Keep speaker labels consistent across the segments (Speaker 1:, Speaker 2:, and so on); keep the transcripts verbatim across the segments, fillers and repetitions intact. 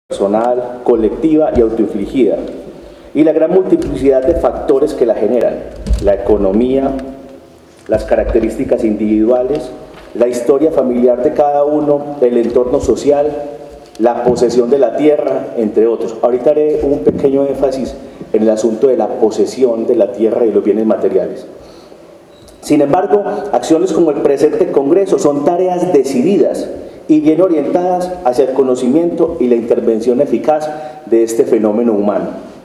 Speaker 1: personal, colectiva y autoinfligida, y la gran multiplicidad de factores que la generan: la economía, las características individuales, la historia familiar de cada uno, el entorno social, la posesión de la tierra, entre otros. Ahorita haré un pequeño énfasis en el asunto de la posesión de la tierra y los bienes materiales. Sin embargo, acciones como el presente Congreso son tareas decididas y bien orientadas hacia el conocimiento y la intervención eficaz de este fenómeno humano.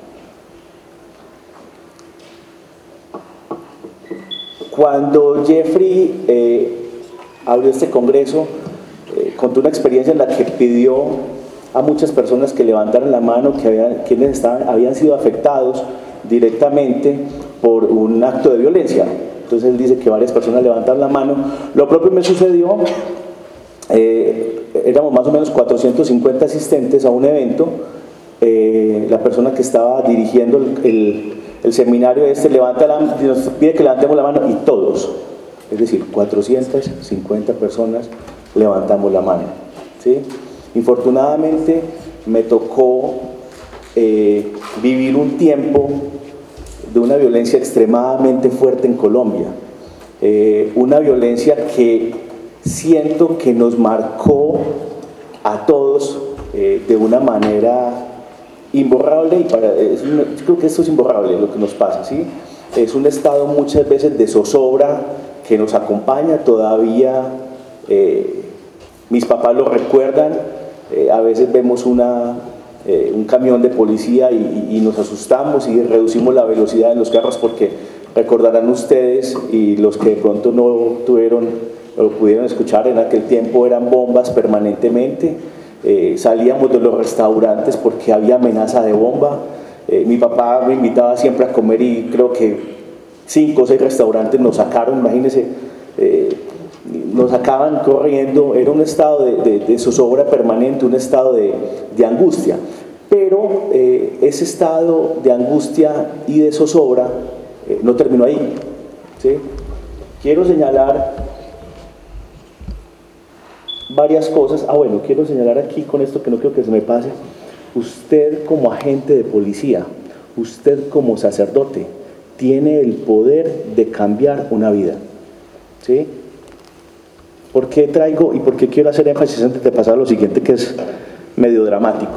Speaker 1: Cuando Jeffrey eh, abrió este Congreso, eh, contó una experiencia en la que pidió a muchas personas que levantaran la mano, que habían, quienes estaban, habían sido afectados directamente por un acto de violencia. Entonces él dice que varias personas levantaron la mano. Lo propio me sucedió. Eh, éramos más o menos cuatrocientos cincuenta asistentes a un evento. Eh, la persona que estaba dirigiendo el, el, el seminario este levanta la, nos pide que levantemos la mano, y todos, es decir, cuatrocientas cincuenta personas levantamos la mano, ¿sí? Infortunadamente me tocó eh, vivir un tiempo de una violencia extremadamente fuerte en Colombia, eh, una violencia que siento que nos marcó a todos eh, de una manera imborrable, y para, es un, creo que esto es imborrable lo que nos pasa, ¿sí? Es un estado muchas veces de zozobra que nos acompaña todavía. Eh, mis papás lo recuerdan. Eh, a veces vemos una, eh, un camión de policía y, y, y nos asustamos y reducimos la velocidad en los carros, porque recordarán ustedes, y los que de pronto no tuvieron lo pudieron escuchar, en aquel tiempo eran bombas permanentemente. Eh, salíamos de los restaurantes porque había amenaza de bomba. Eh, mi papá me invitaba siempre a comer y creo que cinco o seis restaurantes nos sacaron, imagínense, eh, nos sacaban corriendo. Era un estado de, de, de zozobra permanente, un estado de, de angustia. Pero eh, ese estado de angustia y de zozobra eh, no terminó ahí, ¿sí? Quiero señalar varias cosas. Ah, bueno, quiero señalar aquí con esto, que no quiero que se me pase. Usted como agente de policía, usted como sacerdote, tiene el poder de cambiar una vida, ¿sí? ¿Por qué traigo y por qué quiero hacer énfasis antes de pasar a lo siguiente, que es medio dramático?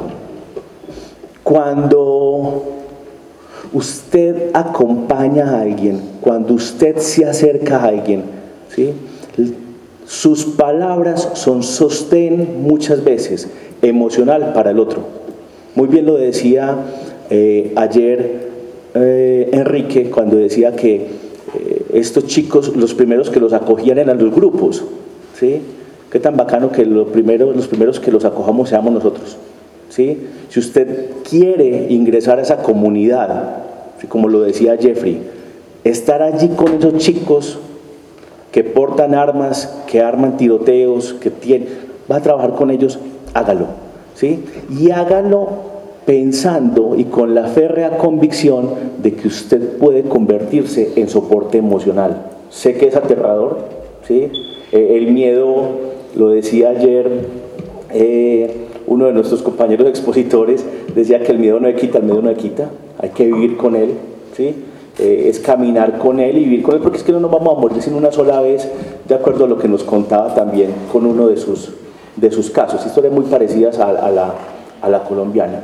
Speaker 1: Cuando usted acompaña a alguien, cuando usted se acerca a alguien, ¿sí?, sus palabras son sostén muchas veces emocional para el otro. Muy bien lo decía eh, ayer eh, Enrique, cuando decía que eh, estos chicos, los primeros que los acogían eran los grupos, ¿sí? Qué tan bacano que lo primero, los primeros que los acojamos seamos nosotros, ¿sí? Si usted quiere ingresar a esa comunidad, ¿sí?, como lo decía Jeffrey, estar allí con esos chicos que portan armas, que arman tiroteos, que tienen, va a trabajar con ellos, hágalo, ¿sí? Y hágalo pensando y con la férrea convicción de que usted puede convertirse en soporte emocional. Sé que es aterrador, ¿sí? Eh, el miedo, lo decía ayer eh, uno de nuestros compañeros expositores, decía que el miedo no le quita, el miedo no le quita, hay que vivir con él, ¿sí? Eh, es caminar con él y vivir con él, porque es que no nos vamos a morir sino una sola vez, de acuerdo a lo que nos contaba también con uno de sus, de sus casos, historias muy parecidas a, a, la, a la colombiana.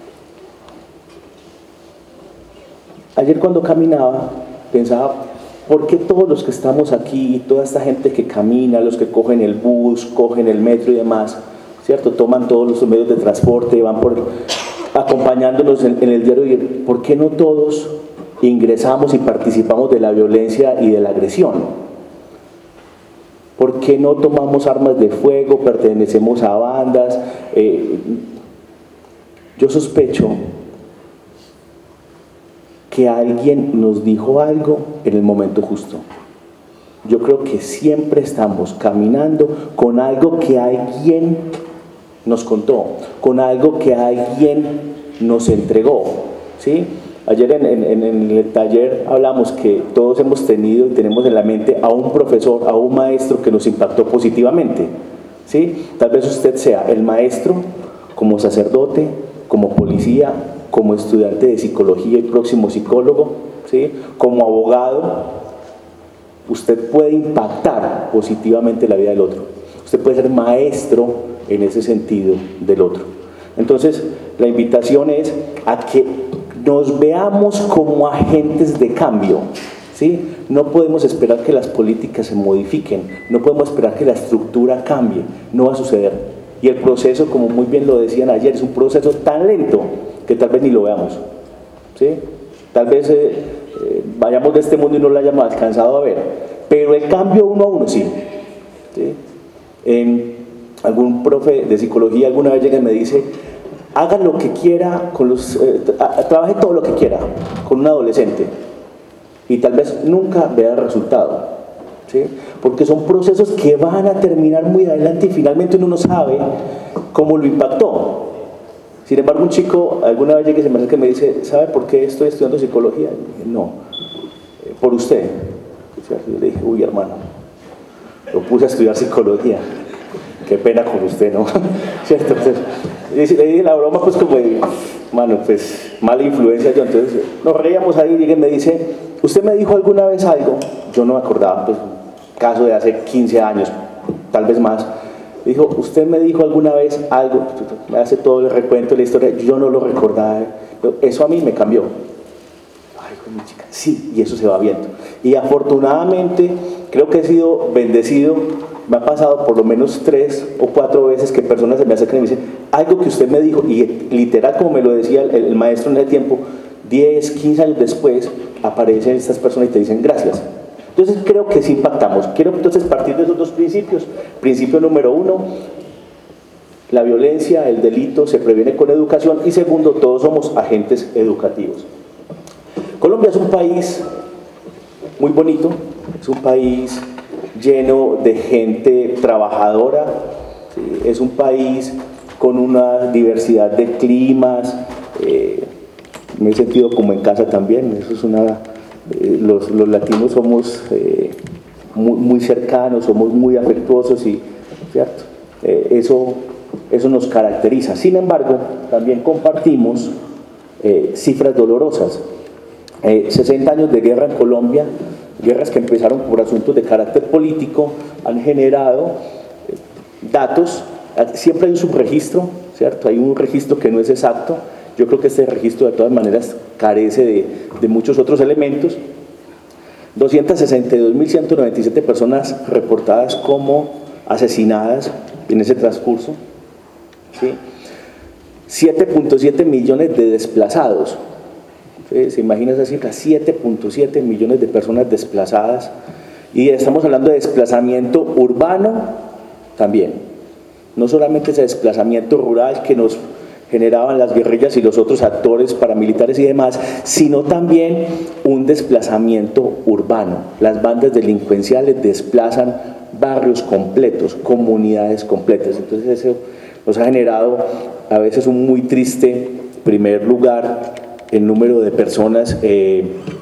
Speaker 1: Ayer cuando caminaba pensaba, ¿por qué todos los que estamos aquí, toda esta gente que camina, los que cogen el bus, cogen el metro y demás, ¿cierto?, toman todos los medios de transporte, van por, acompañándonos en, en el diario, y ¿por qué no todos ingresamos y participamos de la violencia y de la agresión? ¿Por qué no tomamos armas de fuego, pertenecemos a bandas? Eh, yo sospecho que alguien nos dijo algo en el momento justo. Yo creo que siempre estamos caminando con algo que alguien nos contó, con algo que alguien nos entregó, ¿sí? Ayer en, en, en el taller hablamos que todos hemos tenido y tenemos en la mente a un profesor, a un maestro que nos impactó positivamente, ¿sí? Tal vez usted sea el maestro como sacerdote, como policía, como estudiante de psicología y próximo psicólogo, ¿sí? Como abogado, usted puede impactar positivamente la vida del otro. Usted puede ser maestro en ese sentido del otro. Entonces, la invitación es a que nos veamos como agentes de cambio, ¿sí? No podemos esperar que las políticas se modifiquen, no podemos esperar que la estructura cambie, no va a suceder. Y el proceso, como muy bien lo decían ayer, es un proceso tan lento que tal vez ni lo veamos, ¿sí? Tal vez eh, eh, vayamos de este mundo y no lo hayamos alcanzado a ver, pero el cambio uno a uno sí, ¿sí? En algún profe de psicología alguna vez llega y me dice: haga lo que quiera, con los, eh, trabaje todo lo que quiera con un adolescente y tal vez nunca vea el resultado, ¿sí? Porque son procesos que van a terminar muy adelante y finalmente uno no sabe cómo lo impactó. Sin embargo, un chico alguna vez llega y se me acerca y me dice: ¿sabe por qué estoy estudiando psicología? Y dije: no, por usted. Yo le dije: uy, hermano, lo puse a estudiar psicología, qué pena con usted, ¿no? ¿Cierto? Entonces, le dije la broma, pues como, mano, pues mala influencia yo. Entonces nos reíamos ahí y llega y me dice: ¿usted me dijo alguna vez algo? Yo no me acordaba, pues un caso de hace quince años, tal vez más. Dijo: ¿usted me dijo alguna vez algo? Me hace todo el recuento de la historia, yo no lo recordaba. Eso a mí me cambió. Ay, con mi chica, sí, y eso se va viendo. Y afortunadamente creo que he sido bendecido. Me ha pasado por lo menos tres o cuatro veces que personas se me acercan y me dicen: algo que usted me dijo, y literal como me lo decía el, el maestro en ese tiempo, diez, quince años después aparecen estas personas y te dicen gracias. Entonces creo que sí impactamos. Quiero entonces partir de esos dos principios. Principio número uno: la violencia, el delito se previene con educación, y segundo, todos somos agentes educativos. Colombia es un país muy bonito, es un país lleno de gente trabajadora, ¿sí? Es un país con una diversidad de climas, eh, me he sentido como en casa también. Eso es una, eh, los, los latinos somos eh, muy, muy cercanos, somos muy afectuosos, y ¿cierto? Eh, eso, eso nos caracteriza. Sin embargo, también compartimos eh, cifras dolorosas. Eh, sesenta años de guerra en Colombia, guerras que empezaron por asuntos de carácter político, han generado eh, datos. Siempre hay un subregistro, ¿cierto? Hay un registro que no es exacto. Yo creo que este registro de todas maneras carece de, de muchos otros elementos. doscientas sesenta y dos mil ciento noventa y siete personas reportadas como asesinadas en ese transcurso, ¿sí? siete punto siete millones de desplazados. ¿Sí? ¿Se imagina esa cifra? siete punto siete millones de personas desplazadas. Y estamos hablando de desplazamiento urbano también. No solamente ese desplazamiento rural que nos generaban las guerrillas y los otros actores paramilitares y demás, sino también un desplazamiento urbano. Las bandas delincuenciales desplazan barrios completos, comunidades completas. Entonces eso nos ha generado a veces un muy triste primer lugar el número de personas eh,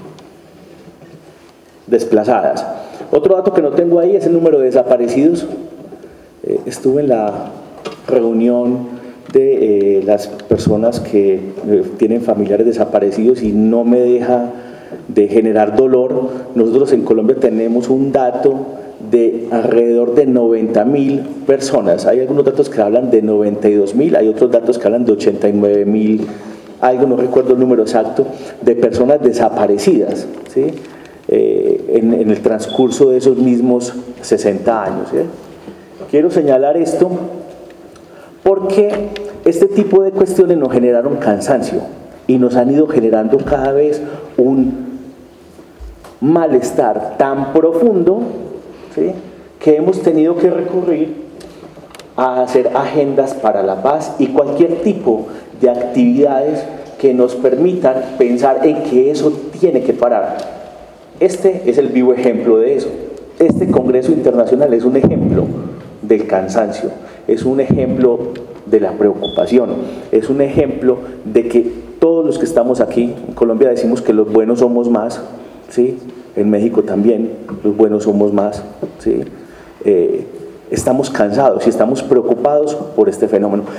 Speaker 1: desplazadas. Otro dato que no tengo ahí es el número de desaparecidos. Eh, estuve en la reunión de eh, las personas que eh, tienen familiares desaparecidos y no me deja de generar dolor. Nosotros en Colombia tenemos un dato de alrededor de noventa mil personas. Hay algunos datos que hablan de noventa y dos mil, hay otros datos que hablan de ochenta y nueve mil, algo, no recuerdo el número exacto, de personas desaparecidas, ¿sí? eh, en, en el transcurso de esos mismos sesenta años. ¿sí? Quiero señalar esto porque este tipo de cuestiones nos generaron cansancio y nos han ido generando cada vez un malestar tan profundo, ¿sí? que hemos tenido que recurrir a hacer agendas para la paz y cualquier tipo de actividades que nos permitan pensar en que eso tiene que parar. Este es el vivo ejemplo de eso. Este Congreso Internacional es un ejemplo del cansancio, es un ejemplo de la preocupación, es un ejemplo de que todos los que estamos aquí, en Colombia decimos que los buenos somos más, ¿sí? En México también los buenos somos más, ¿sí? Eh, estamos cansados y estamos preocupados por este fenómeno.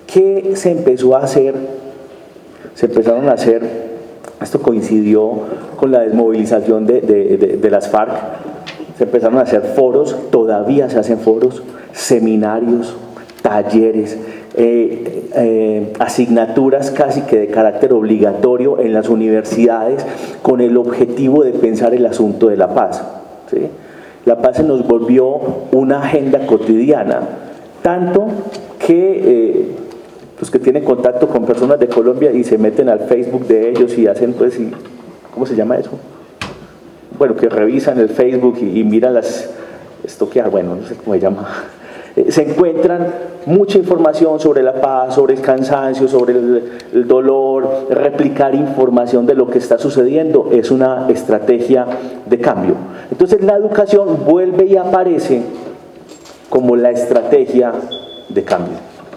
Speaker 1: ¿Qué se empezó a hacer? Se empezaron a hacer, esto coincidió con la desmovilización de, de, de, de las FARC, se empezaron a hacer foros, todavía se hacen foros, seminarios, talleres, eh, eh, asignaturas casi que de carácter obligatorio en las universidades con el objetivo de pensar el asunto de la paz, ¿sí? La paz se nos volvió una agenda cotidiana, tanto que eh, los que tienen contacto con personas de Colombia y se meten al Facebook de ellos y hacen, pues, y, ¿cómo se llama eso? Bueno, que revisan el Facebook y, y miran las, estoquear, bueno, no sé cómo se llama, eh, se encuentran mucha información sobre la paz, sobre el cansancio, sobre el, el dolor. Replicar información de lo que está sucediendo es una estrategia de cambio. Entonces la educación vuelve y aparece como la estrategia de cambio.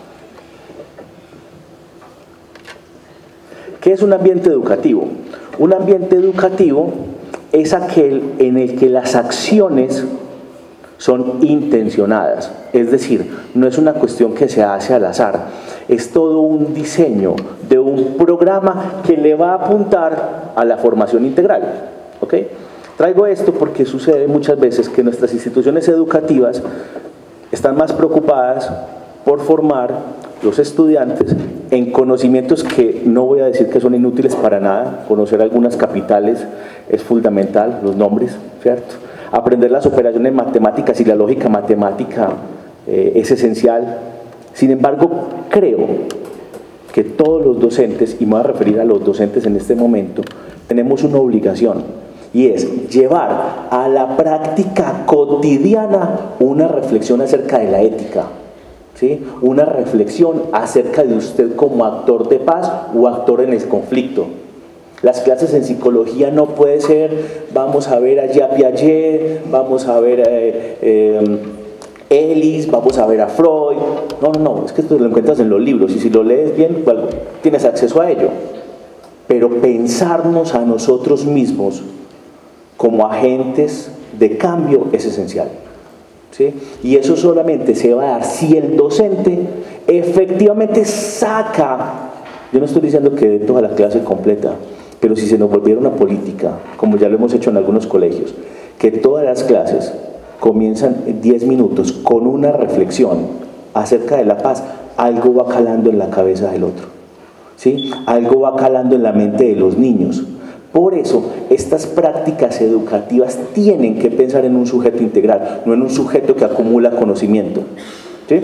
Speaker 1: ¿Qué es un ambiente educativo? Un ambiente educativo es aquel en el que las acciones son intencionadas, es decir, no es una cuestión que se hace al azar, es todo un diseño de un programa que le va a apuntar a la formación integral, ¿ok? Traigo esto porque sucede muchas veces que nuestras instituciones educativas están más preocupadas por formar los estudiantes en conocimientos que no voy a decir que son inútiles para nada. Conocer algunas capitales es fundamental, los nombres, ¿cierto? Aprender las operaciones matemáticas y la lógica matemática eh, es esencial. Sin embargo, creo que todos los docentes, y me voy a referir a los docentes en este momento, tenemos una obligación, y es llevar a la práctica cotidiana una reflexión acerca de la ética, ¿sí? Una reflexión acerca de usted como actor de paz o actor en el conflicto. Las clases en psicología no puede ser, vamos a ver a Jean Piaget, vamos a ver a eh, eh, Ellis, vamos a ver a Freud. No, no, no, es que esto lo encuentras en los libros y si lo lees bien, bueno, tienes acceso a ello. Pero pensarnos a nosotros mismos como agentes de cambio es esencial, ¿sí? Y eso solamente se va a dar si el docente efectivamente saca, yo no estoy diciendo que de toda la clase completa, pero si se nos volviera una política, como ya lo hemos hecho en algunos colegios, que todas las clases comienzan diez minutos con una reflexión acerca de la paz, algo va calando en la cabeza del otro, ¿sí? Algo va calando en la mente de los niños. Por eso, estas prácticas educativas tienen que pensar en un sujeto integral, no en un sujeto que acumula conocimiento, ¿sí?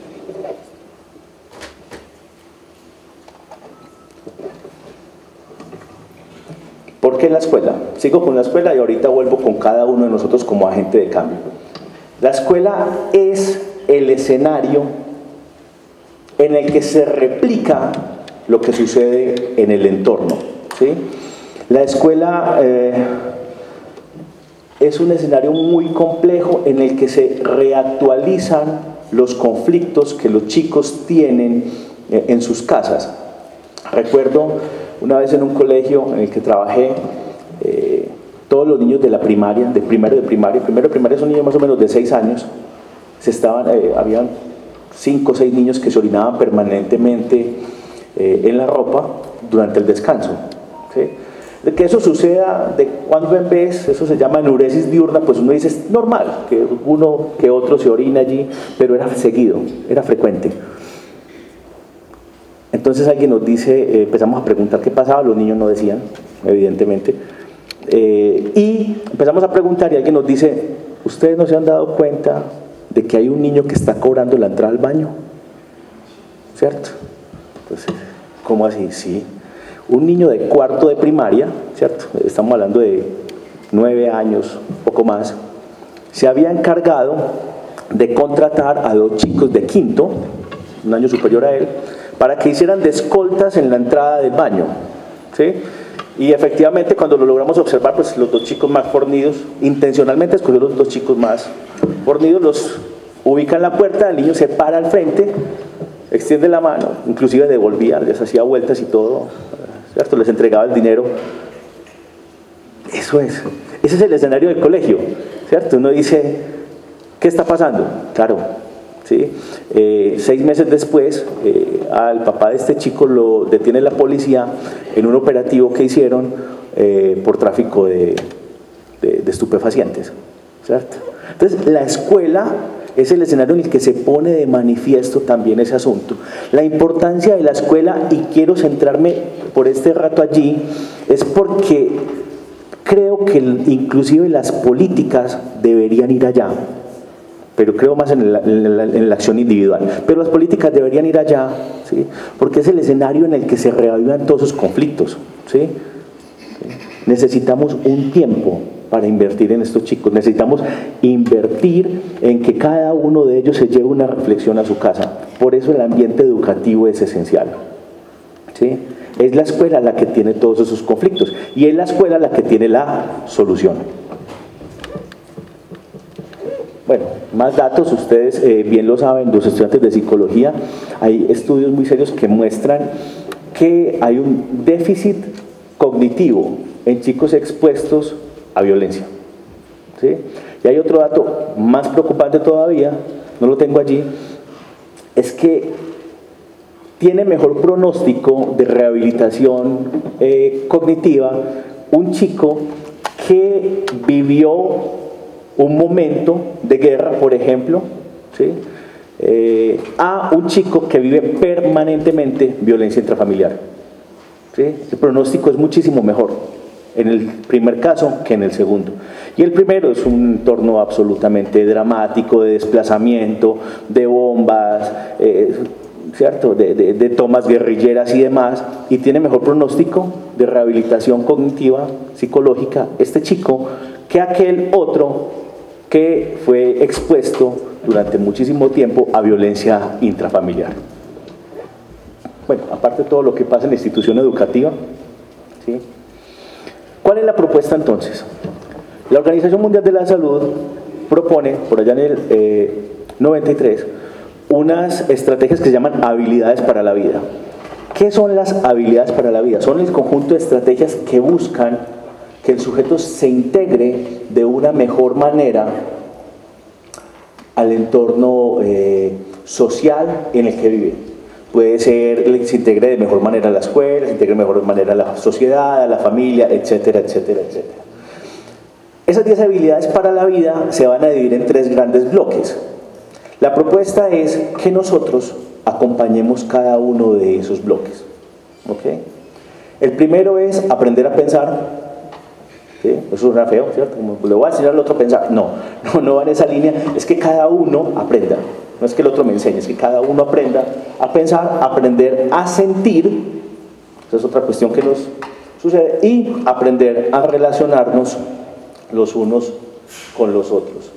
Speaker 1: ¿Por qué la escuela? Sigo con la escuela y ahorita vuelvo con cada uno de nosotros como agente de cambio. La escuela es el escenario en el que se replica lo que sucede en el entorno, ¿sí? La escuela eh, es un escenario muy complejo en el que se reactualizan los conflictos que los chicos tienen eh, en sus casas. Recuerdo una vez en un colegio en el que trabajé, eh, todos los niños de la primaria, de primero de primaria, primero de primaria son niños más o menos de seis años, se estaban, eh, habían cinco o seis niños que se orinaban permanentemente eh, en la ropa durante el descanso, ¿sí? De que eso suceda de cuando en vez, eso se llama enuresis diurna, pues uno dice es normal que uno que otro se orina allí, pero era seguido, era frecuente. Entonces alguien nos dice, eh, empezamos a preguntar qué pasaba, los niños no decían, evidentemente, eh, y empezamos a preguntar y alguien nos dice, ¿ustedes no se han dado cuenta de que hay un niño que está cobrando la entrada al baño? ¿Cierto? Entonces, ¿cómo así? Sí. Un niño de cuarto de primaria, ¿cierto? Estamos hablando de nueve años, poco más, se había encargado de contratar a dos chicos de quinto, un año superior a él, para que hicieran de escoltas en la entrada del baño, ¿sí? Y efectivamente cuando lo logramos observar, pues los dos chicos más fornidos, intencionalmente escogió los dos chicos más fornidos, los ubica en la puerta, el niño se para al frente, extiende la mano, inclusive devolvía, les hacía vueltas y todo, ¿cierto? Les entregaba el dinero. Eso es, ese es el escenario del colegio, ¿cierto? Uno dice, ¿qué está pasando? Claro, ¿sí? Eh, seis meses después, eh, al papá de este chico lo detiene la policía en un operativo que hicieron eh, por tráfico de, de, de estupefacientes, ¿cierto? Entonces, la escuela es el escenario en el que se pone de manifiesto también ese asunto. La importancia de la escuela, y quiero centrarme por este rato allí, es porque creo que inclusive las políticas deberían ir allá, pero creo más en la, en la, en la acción individual. Pero las políticas deberían ir allá, ¿sí? Porque es el escenario en el que se reavivan todos esos conflictos, ¿sí? Necesitamos un tiempo para invertir en estos chicos, necesitamos invertir en que cada uno de ellos se lleve una reflexión a su casa. Por eso el ambiente educativo es esencial, ¿sí? Es la escuela la que tiene todos esos conflictos y es la escuela la que tiene la solución. Bueno, más datos, ustedes eh, bien lo saben, los estudiantes de psicología, hay estudios muy serios que muestran que hay un déficit cognitivo en chicos expuestos a violencia, ¿sí? Y hay otro dato más preocupante todavía, no lo tengo allí, es que tiene mejor pronóstico de rehabilitación eh, cognitiva un chico que vivió un momento de guerra, por ejemplo, ¿sí? eh, a un chico que vive permanentemente violencia intrafamiliar, ¿sí? El pronóstico es muchísimo mejor en el primer caso que en el segundo. Y el primero es un entorno absolutamente dramático, de desplazamiento, de bombas, eh, ¿cierto? De, de, de tomas guerrilleras y demás, y tiene mejor pronóstico de rehabilitación cognitiva, psicológica, este chico, que aquel otro que fue expuesto durante muchísimo tiempo a violencia intrafamiliar. Bueno, aparte de todo lo que pasa en la institución educativa, ¿sí? ¿Cuál es la propuesta entonces? La Organización Mundial de la Salud propone, por allá en el eh, noventa y tres, unas estrategias que se llaman habilidades para la vida. ¿Qué son las habilidades para la vida? Son el conjunto de estrategias que buscan que el sujeto se integre de una mejor manera al entorno eh, social en el que vive. Puede ser que se integre de mejor manera a la escuela, se integre de mejor manera a la sociedad, a la familia, etcétera, etcétera, etcétera. Esas diez habilidades para la vida se van a dividir en tres grandes bloques. La propuesta es que nosotros acompañemos cada uno de esos bloques, ¿okay? El primero es aprender a pensar, ¿sí? Eso suena feo, ¿cierto? Como le voy a enseñar al otro a pensar. No, no, no va en esa línea, es que cada uno aprenda. No es que el otro me enseñe, es que cada uno aprenda a pensar, aprender a sentir, esa es otra cuestión que nos sucede, y aprender a relacionarnos los unos con los otros.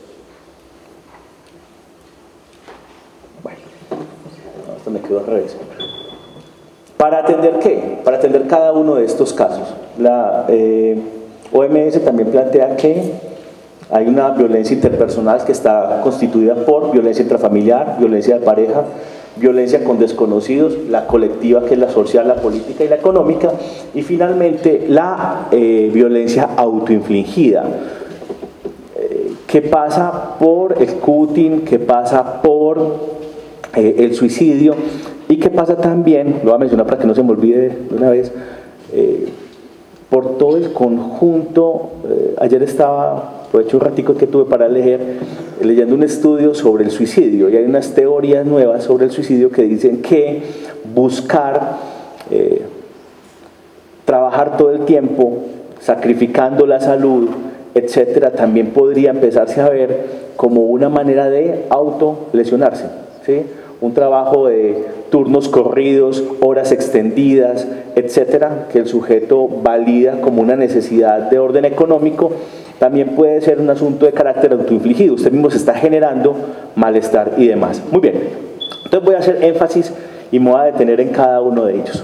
Speaker 1: Bueno, esto me quedó al revés. ¿Para atender qué? Para atender cada uno de estos casos. La eh, O M S también plantea que hay una violencia interpersonal que está constituida por violencia intrafamiliar, violencia de pareja, violencia con desconocidos, la colectiva, que es la social, la política y la económica, y finalmente la eh, violencia autoinfligida, eh, que pasa por el cutting, que pasa por eh, el suicidio, y que pasa también, lo voy a mencionar para que no se me olvide de una vez, eh, por todo el conjunto. eh, ayer estaba, aproveché un ratico que tuve para leer, leyendo un estudio sobre el suicidio, y hay unas teorías nuevas sobre el suicidio que dicen que buscar eh, trabajar todo el tiempo, sacrificando la salud, etcétera, también podría empezarse a ver como una manera de autolesionarse, ¿sí? Un trabajo de turnos corridos, horas extendidas, etcétera, que el sujeto valida como una necesidad de orden económico, también puede ser un asunto de carácter autoinfligido. Usted mismo se está generando malestar y demás. Muy bien, entonces voy a hacer énfasis y me voy a detener en cada uno de ellos.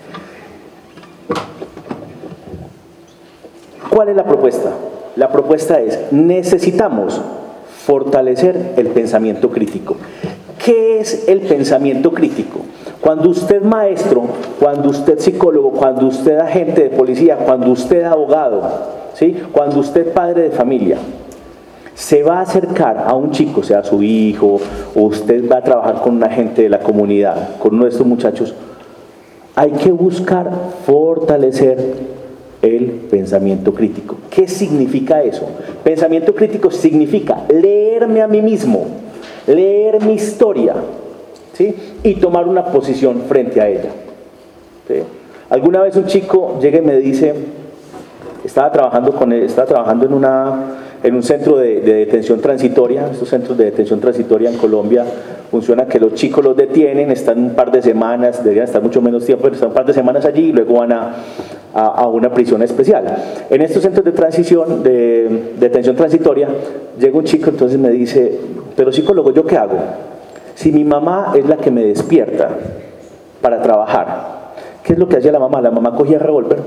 Speaker 1: ¿Cuál es la propuesta? La propuesta es: necesitamos fortalecer el pensamiento crítico. ¿Qué es el pensamiento crítico? Cuando usted maestro, cuando usted psicólogo, cuando usted agente de policía, cuando usted abogado, ¿sí? Cuando usted padre de familia, se va a acercar a un chico, sea su hijo, o usted va a trabajar con una gente de la comunidad, con uno de estos muchachos, hay que buscar fortalecer el pensamiento crítico. ¿Qué significa eso? Pensamiento crítico significa leerme a mí mismo, leer mi historia, ¿sí? Y tomar una posición frente a ella, ¿sí? Alguna vez un chico llega y me dice, estaba trabajando, con él, estaba trabajando en, una, en un centro de, de detención transitoria. Estos centros de detención transitoria en Colombia funciona que los chicos los detienen, están un par de semanas, deberían estar mucho menos tiempo, pero están un par de semanas allí y luego van a, a, a una prisión especial. En estos centros de transición, de, de detención transitoria, llega un chico, entonces me dice, pero psicólogo, ¿yo qué hago? Si mi mamá es la que me despierta para trabajar, ¿qué es lo que hacía la mamá? La mamá cogía el revólver,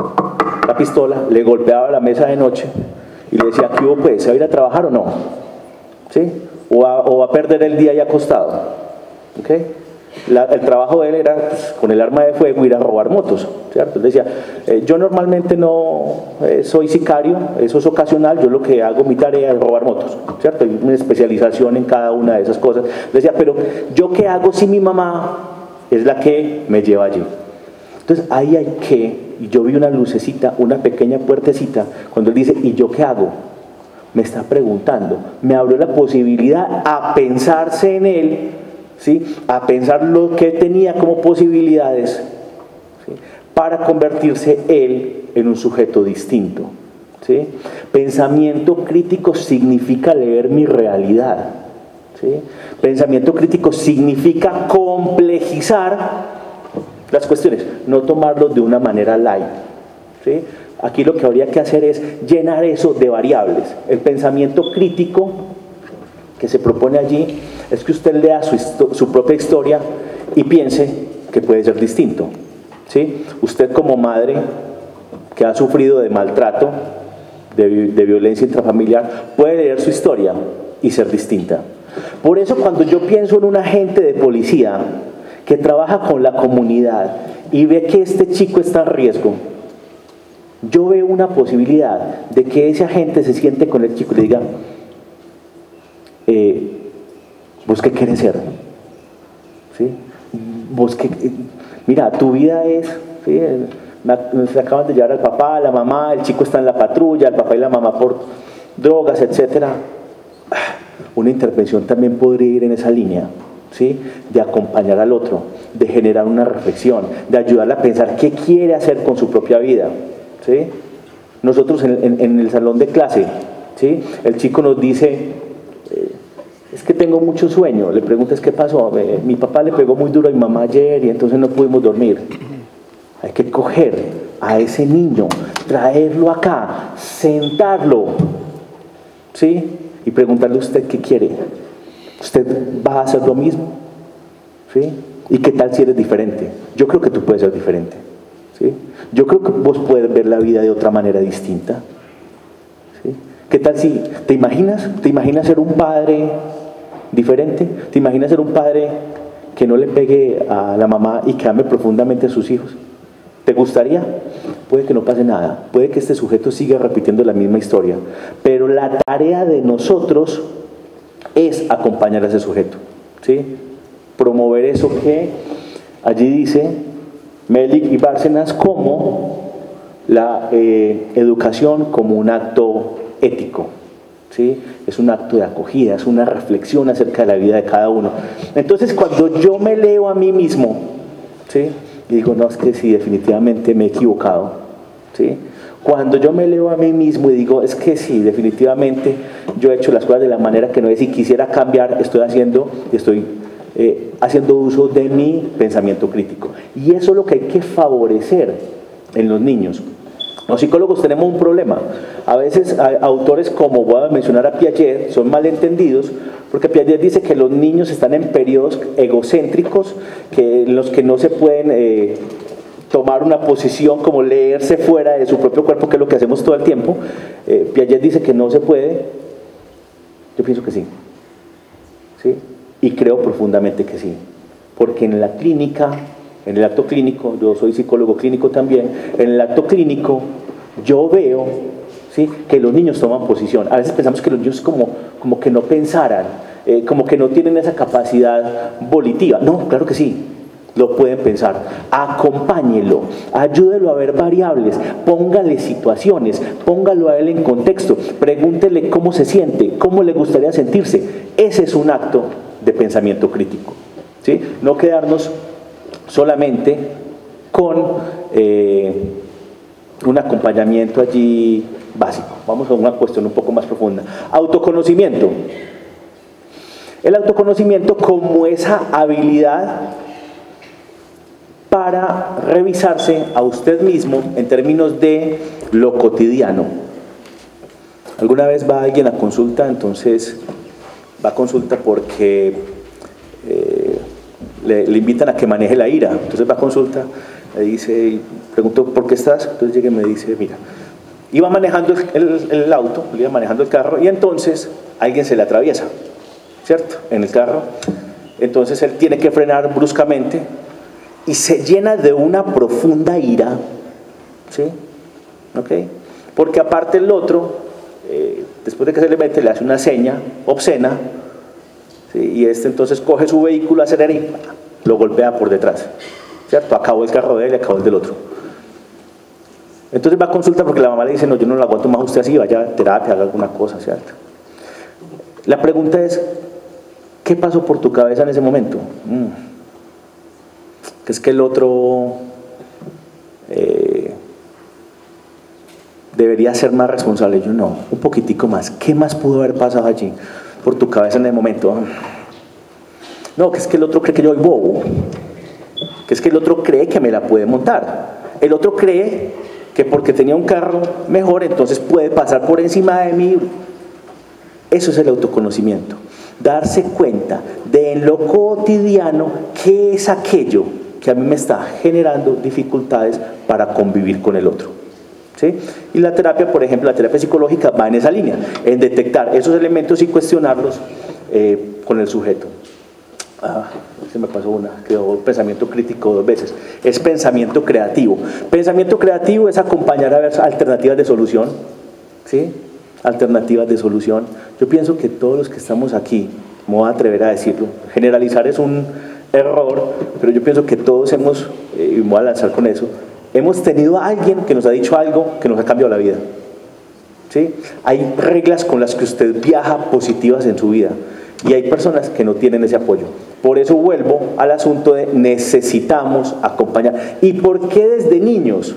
Speaker 1: la pistola, le golpeaba la mesa de noche y le decía, ¿qué hubo pues? ¿Se va a ir a trabajar o no? ¿Sí? O va, o va a perder el día ahí acostado. ¿Okay? La, el trabajo de él era, pues, con el arma de fuego, ir a robar motos, ¿cierto? Él decía, eh, yo normalmente no eh, soy sicario, eso es ocasional, yo lo que hago, mi tarea es robar motos, ¿cierto? Hay una especialización en cada una de esas cosas. Decía, pero ¿yo qué hago si mi mamá es la que me lleva allí? Entonces ahí hay que, y yo vi una lucecita, una pequeña puertecita, cuando él dice, ¿y yo qué hago? Me está preguntando, me abrió la posibilidad a pensarse en él, ¿sí? A pensar lo que tenía como posibilidades, ¿sí? Para convertirse él en un sujeto distinto, ¿sí? Pensamiento crítico significa leer mi realidad, ¿sí? Pensamiento crítico significa complejizar las cuestiones, no tomarlo de una manera light, ¿sí? Aquí lo que habría que hacer es llenar eso de variables. El pensamiento crítico que se propone allí es que usted lea su, su propia historia y piense que puede ser distinto, ¿sí? Usted como madre que ha sufrido de maltrato, de, de violencia intrafamiliar, puede leer su historia y ser distinta. Por eso cuando yo pienso en un agente de policía que trabaja con la comunidad y ve que este chico está en riesgo, yo veo una posibilidad de que ese agente se siente con el chico y le diga, eh, ¿vos qué quieres ser? ¿Sí? ¿Vos qué? Mira, tu vida es, ¿sí? Me, se acaban de llevar al papá, la mamá, el chico está en la patrulla, el papá y la mamá por drogas, etcétera. Una intervención también podría ir en esa línea, ¿sí? De acompañar al otro, de generar una reflexión, de ayudarle a pensar qué quiere hacer con su propia vida, ¿sí? Nosotros en, en, en el salón de clase, ¿sí? El chico nos dice, eh, es que tengo mucho sueño. Le preguntas qué pasó. Eh, mi papá le pegó muy duro a mi mamá ayer y entonces no pudimos dormir. Hay que coger a ese niño, traerlo acá, sentarlo, ¿sí? Y preguntarle a usted qué quiere. ¿Usted va a hacer lo mismo? ¿Sí? ¿Y qué tal si eres diferente? Yo creo que tú puedes ser diferente, ¿sí? Yo creo que vos puedes ver la vida de otra manera distinta, ¿sí? ¿Qué tal si te imaginas, te imaginas ser un padre diferente? ¿Te imaginas ser un padre que no le pegue a la mamá y que ame profundamente a sus hijos? ¿Te gustaría? Puede que no pase nada, puede que este sujeto siga repitiendo la misma historia, pero la tarea de nosotros es acompañar a ese sujeto, ¿sí? Promover eso que allí dice Melich y Bárcenas como la eh, educación como un acto ético, ¿sí? Es un acto de acogida, es una reflexión acerca de la vida de cada uno. Entonces cuando yo me leo a mí mismo, ¿sí? Y digo, no, es que sí, definitivamente me he equivocado, ¿sí? Cuando yo me leo a mí mismo y digo, es que sí, definitivamente yo he hecho las cosas de la manera que no es y quisiera cambiar, estoy haciendo, estoy eh, haciendo uso de mi pensamiento crítico. Y eso es lo que hay que favorecer en los niños. Los psicólogos tenemos un problema. A veces hay autores como, voy a mencionar a Piaget, son malentendidos, porque Piaget dice que los niños están en periodos egocéntricos, que en los que no se pueden eh, tomar una posición como leerse fuera de su propio cuerpo, que es lo que hacemos todo el tiempo. Eh, Piaget dice que no se puede. Yo pienso que sí, ¿sí? Y creo profundamente que sí, porque en la clínica, en el acto clínico, yo soy psicólogo clínico también, en el acto clínico yo veo, ¿sí? ¿sí? Que los niños toman posición. A veces pensamos que los niños como, como que no pensaran, eh, como que no tienen esa capacidad volitiva. No, claro que sí, lo pueden pensar. Acompáñelo, ayúdelo a ver variables, póngale situaciones, póngalo a él en contexto, pregúntele cómo se siente, cómo le gustaría sentirse. Ese es un acto de pensamiento crítico, ¿sí? No quedarnos solamente con eh, un acompañamiento allí básico. Vamos a una cuestión un poco más profunda. Autoconocimiento. El autoconocimiento como esa habilidad para revisarse a usted mismo en términos de lo cotidiano. Alguna vez va alguien a consulta, entonces va a consulta porque eh, le, le invitan a que maneje la ira, entonces va a consulta, le dice, pregunto, ¿por qué estás? Entonces llega y me dice, mira, iba manejando el, el, el auto, iba manejando el carro, y entonces alguien se le atraviesa, ¿cierto? En el carro, entonces él tiene que frenar bruscamente, y se llena de una profunda ira, ¿sí? ¿Ok? Porque aparte el otro, eh, después de que se le mete, le hace una seña obscena, ¿sí? Y este entonces coge su vehículo, acelera y lo golpea por detrás, ¿cierto? Acabó el carro de él y acabó el del otro. Entonces va a consulta porque la mamá le dice, no, yo no lo aguanto más usted así, vaya a terapia, haga alguna cosa, ¿cierto? La pregunta es, ¿qué pasó por tu cabeza en ese momento? Mm. Es que el otro eh, debería ser más responsable. Yo no, un poquitico más. ¿Qué más pudo haber pasado allí por tu cabeza en el momento? No, que es que el otro cree que yo soy bobo, que es que el otro cree que me la puede montar, el otro cree que porque tenía un carro mejor entonces puede pasar por encima de mí. Eso es el autoconocimiento, darse cuenta de en lo cotidiano qué es aquello que a mí me está generando dificultades para convivir con el otro, ¿sí? Y la terapia, por ejemplo, la terapia psicológica va en esa línea, en detectar esos elementos y cuestionarlos eh, con el sujeto. Ah, se me pasó una, quedó pensamiento crítico dos veces. Es pensamiento creativo. Pensamiento creativo es acompañar a ver alternativas de solución, ¿sí? Alternativas de solución. Yo pienso que todos los que estamos aquí, me voy a atrever a decirlo, generalizar es un error, pero yo pienso que todos hemos, eh, y me voy a lanzar con eso, hemos tenido a alguien que nos ha dicho algo que nos ha cambiado la vida, ¿sí? Hay reglas con las que usted viaja positivas en su vida y hay personas que no tienen ese apoyo. Por eso vuelvo al asunto de necesitamos acompañar. ¿Y por qué desde niños?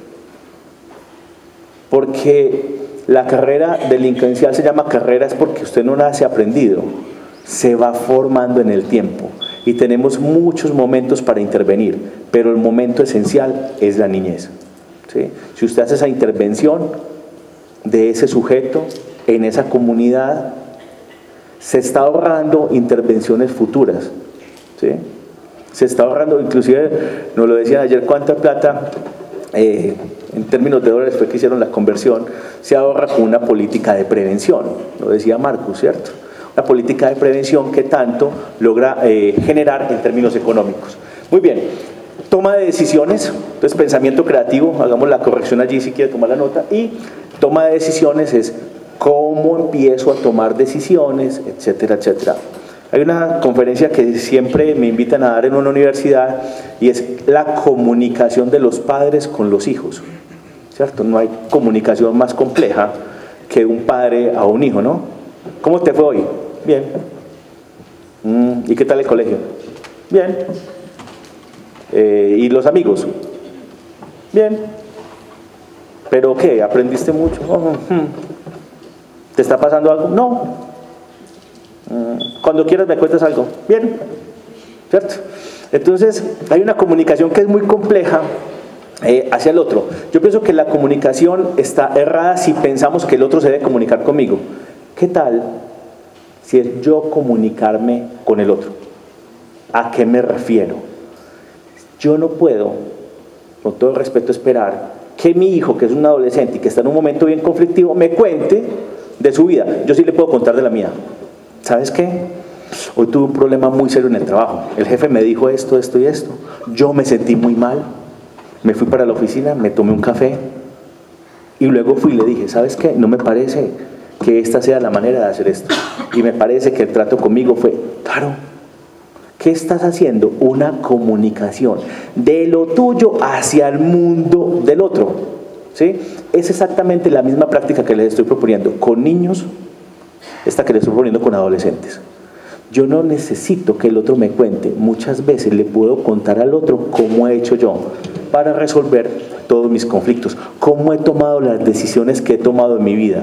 Speaker 1: Porque la carrera delincuencial se llama carrera es porque usted no nace aprendido, se va formando en el tiempo. Y tenemos muchos momentos para intervenir, pero el momento esencial es la niñez, ¿sí? Si usted hace esa intervención de ese sujeto en esa comunidad, se está ahorrando intervenciones futuras, ¿sí? Se está ahorrando, inclusive nos lo decían ayer, cuánta plata, eh, en términos de dólares fue que hicieron la conversión, se ahorra con una política de prevención, lo decía Marcus, ¿cierto? La política de prevención que tanto logra eh, generar en términos económicos. Muy bien, toma de decisiones, entonces pensamiento creativo, hagamos la corrección allí si quiere tomar la nota, y toma de decisiones es cómo empiezo a tomar decisiones, etcétera, etcétera. Hay una conferencia que siempre me invitan a dar en una universidad y es la comunicación de los padres con los hijos, ¿cierto? No hay comunicación más compleja que un padre a un hijo, ¿no? ¿Cómo te fue hoy? Bien. Mm, ¿y qué tal el colegio? Bien. Eh, ¿Y los amigos? Bien. ¿Pero qué? ¿Aprendiste mucho? Oh, hmm. ¿Te está pasando algo? No. Mm, cuando quieras me cuentas algo. Bien. ¿Cierto? Entonces, hay una comunicación que es muy compleja eh, hacia el otro. Yo pienso que la comunicación está errada si pensamos que el otro se debe comunicar conmigo. ¿Qué tal si es yo comunicarme con el otro? ¿A qué me refiero? Yo no puedo, con todo el respeto, esperar que mi hijo, que es un adolescente y que está en un momento bien conflictivo, me cuente de su vida. Yo sí le puedo contar de la mía. ¿Sabes qué? Hoy tuve un problema muy serio en el trabajo. El jefe me dijo esto, esto y esto. Yo me sentí muy mal. Me fui para la oficina, me tomé un café y Y luego fui y le dije, ¿sabes qué? No me parece que esta sea la manera de hacer esto. Y me parece que el trato conmigo fue, claro, ¿qué estás haciendo? Una comunicación de lo tuyo hacia el mundo del otro. ¿Sí? Es exactamente la misma práctica que les estoy proponiendo con niños, esta que les estoy proponiendo con adolescentes. Yo no necesito que el otro me cuente, muchas veces le puedo contar al otro cómo he hecho yo para resolver todos mis conflictos, cómo he tomado las decisiones que he tomado en mi vida.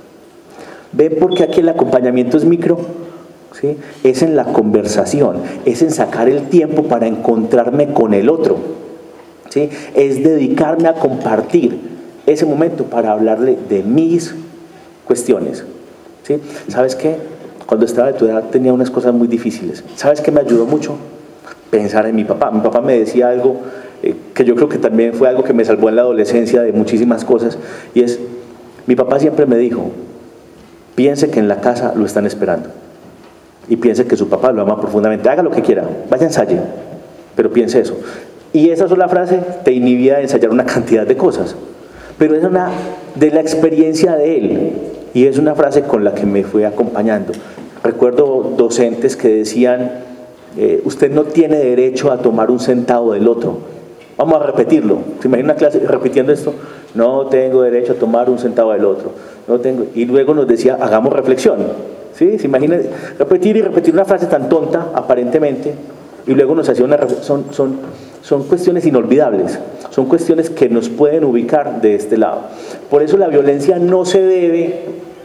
Speaker 1: ¿Ven por qué aquí el acompañamiento es micro? ¿Sí? Es en la conversación, es en sacar el tiempo para encontrarme con el otro. ¿Sí? Es dedicarme a compartir ese momento para hablarle de mis cuestiones. ¿Sí? ¿Sabes qué? Cuando estaba de tu edad tenía unas cosas muy difíciles. ¿Sabes qué me ayudó mucho? Pensar en mi papá. Mi papá me decía algo eh, que yo creo que también fue algo que me salvó en la adolescencia de muchísimas cosas, y es, mi papá siempre me dijo, piense que en la casa lo están esperando y piense que su papá lo ama profundamente, haga lo que quiera, vaya a ensaye, pero piense eso. Y esa sola frase te inhibía de ensayar una cantidad de cosas, pero es una de la experiencia de él, y es una frase con la que me fue acompañando. Recuerdo docentes que decían, eh, usted no tiene derecho a tomar un centavo del otro. Vamos a repetirlo. ¿Se imagina una clase repitiendo esto? No tengo derecho a tomar un centavo del otro. No tengo. Y luego nos decía, hagamos reflexión. ¿Sí? ¿Se imagina repetir y repetir una frase tan tonta, aparentemente? Y luego nos hacía una reflexión. Son, son, son cuestiones inolvidables. Son cuestiones que nos pueden ubicar de este lado. Por eso la violencia no se debe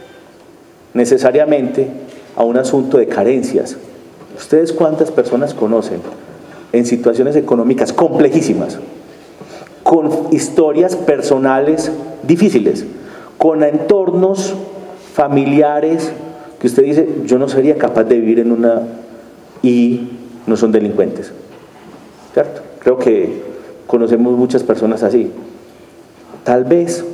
Speaker 1: necesariamente a un asunto de carencias. ¿Ustedes cuántas personas conocen en situaciones económicas complejísimas, con historias personales difíciles, con entornos familiares que usted dice, yo no sería capaz de vivir en una, y no son delincuentes? ¿Cierto? Creo que conocemos muchas personas así. Tal vez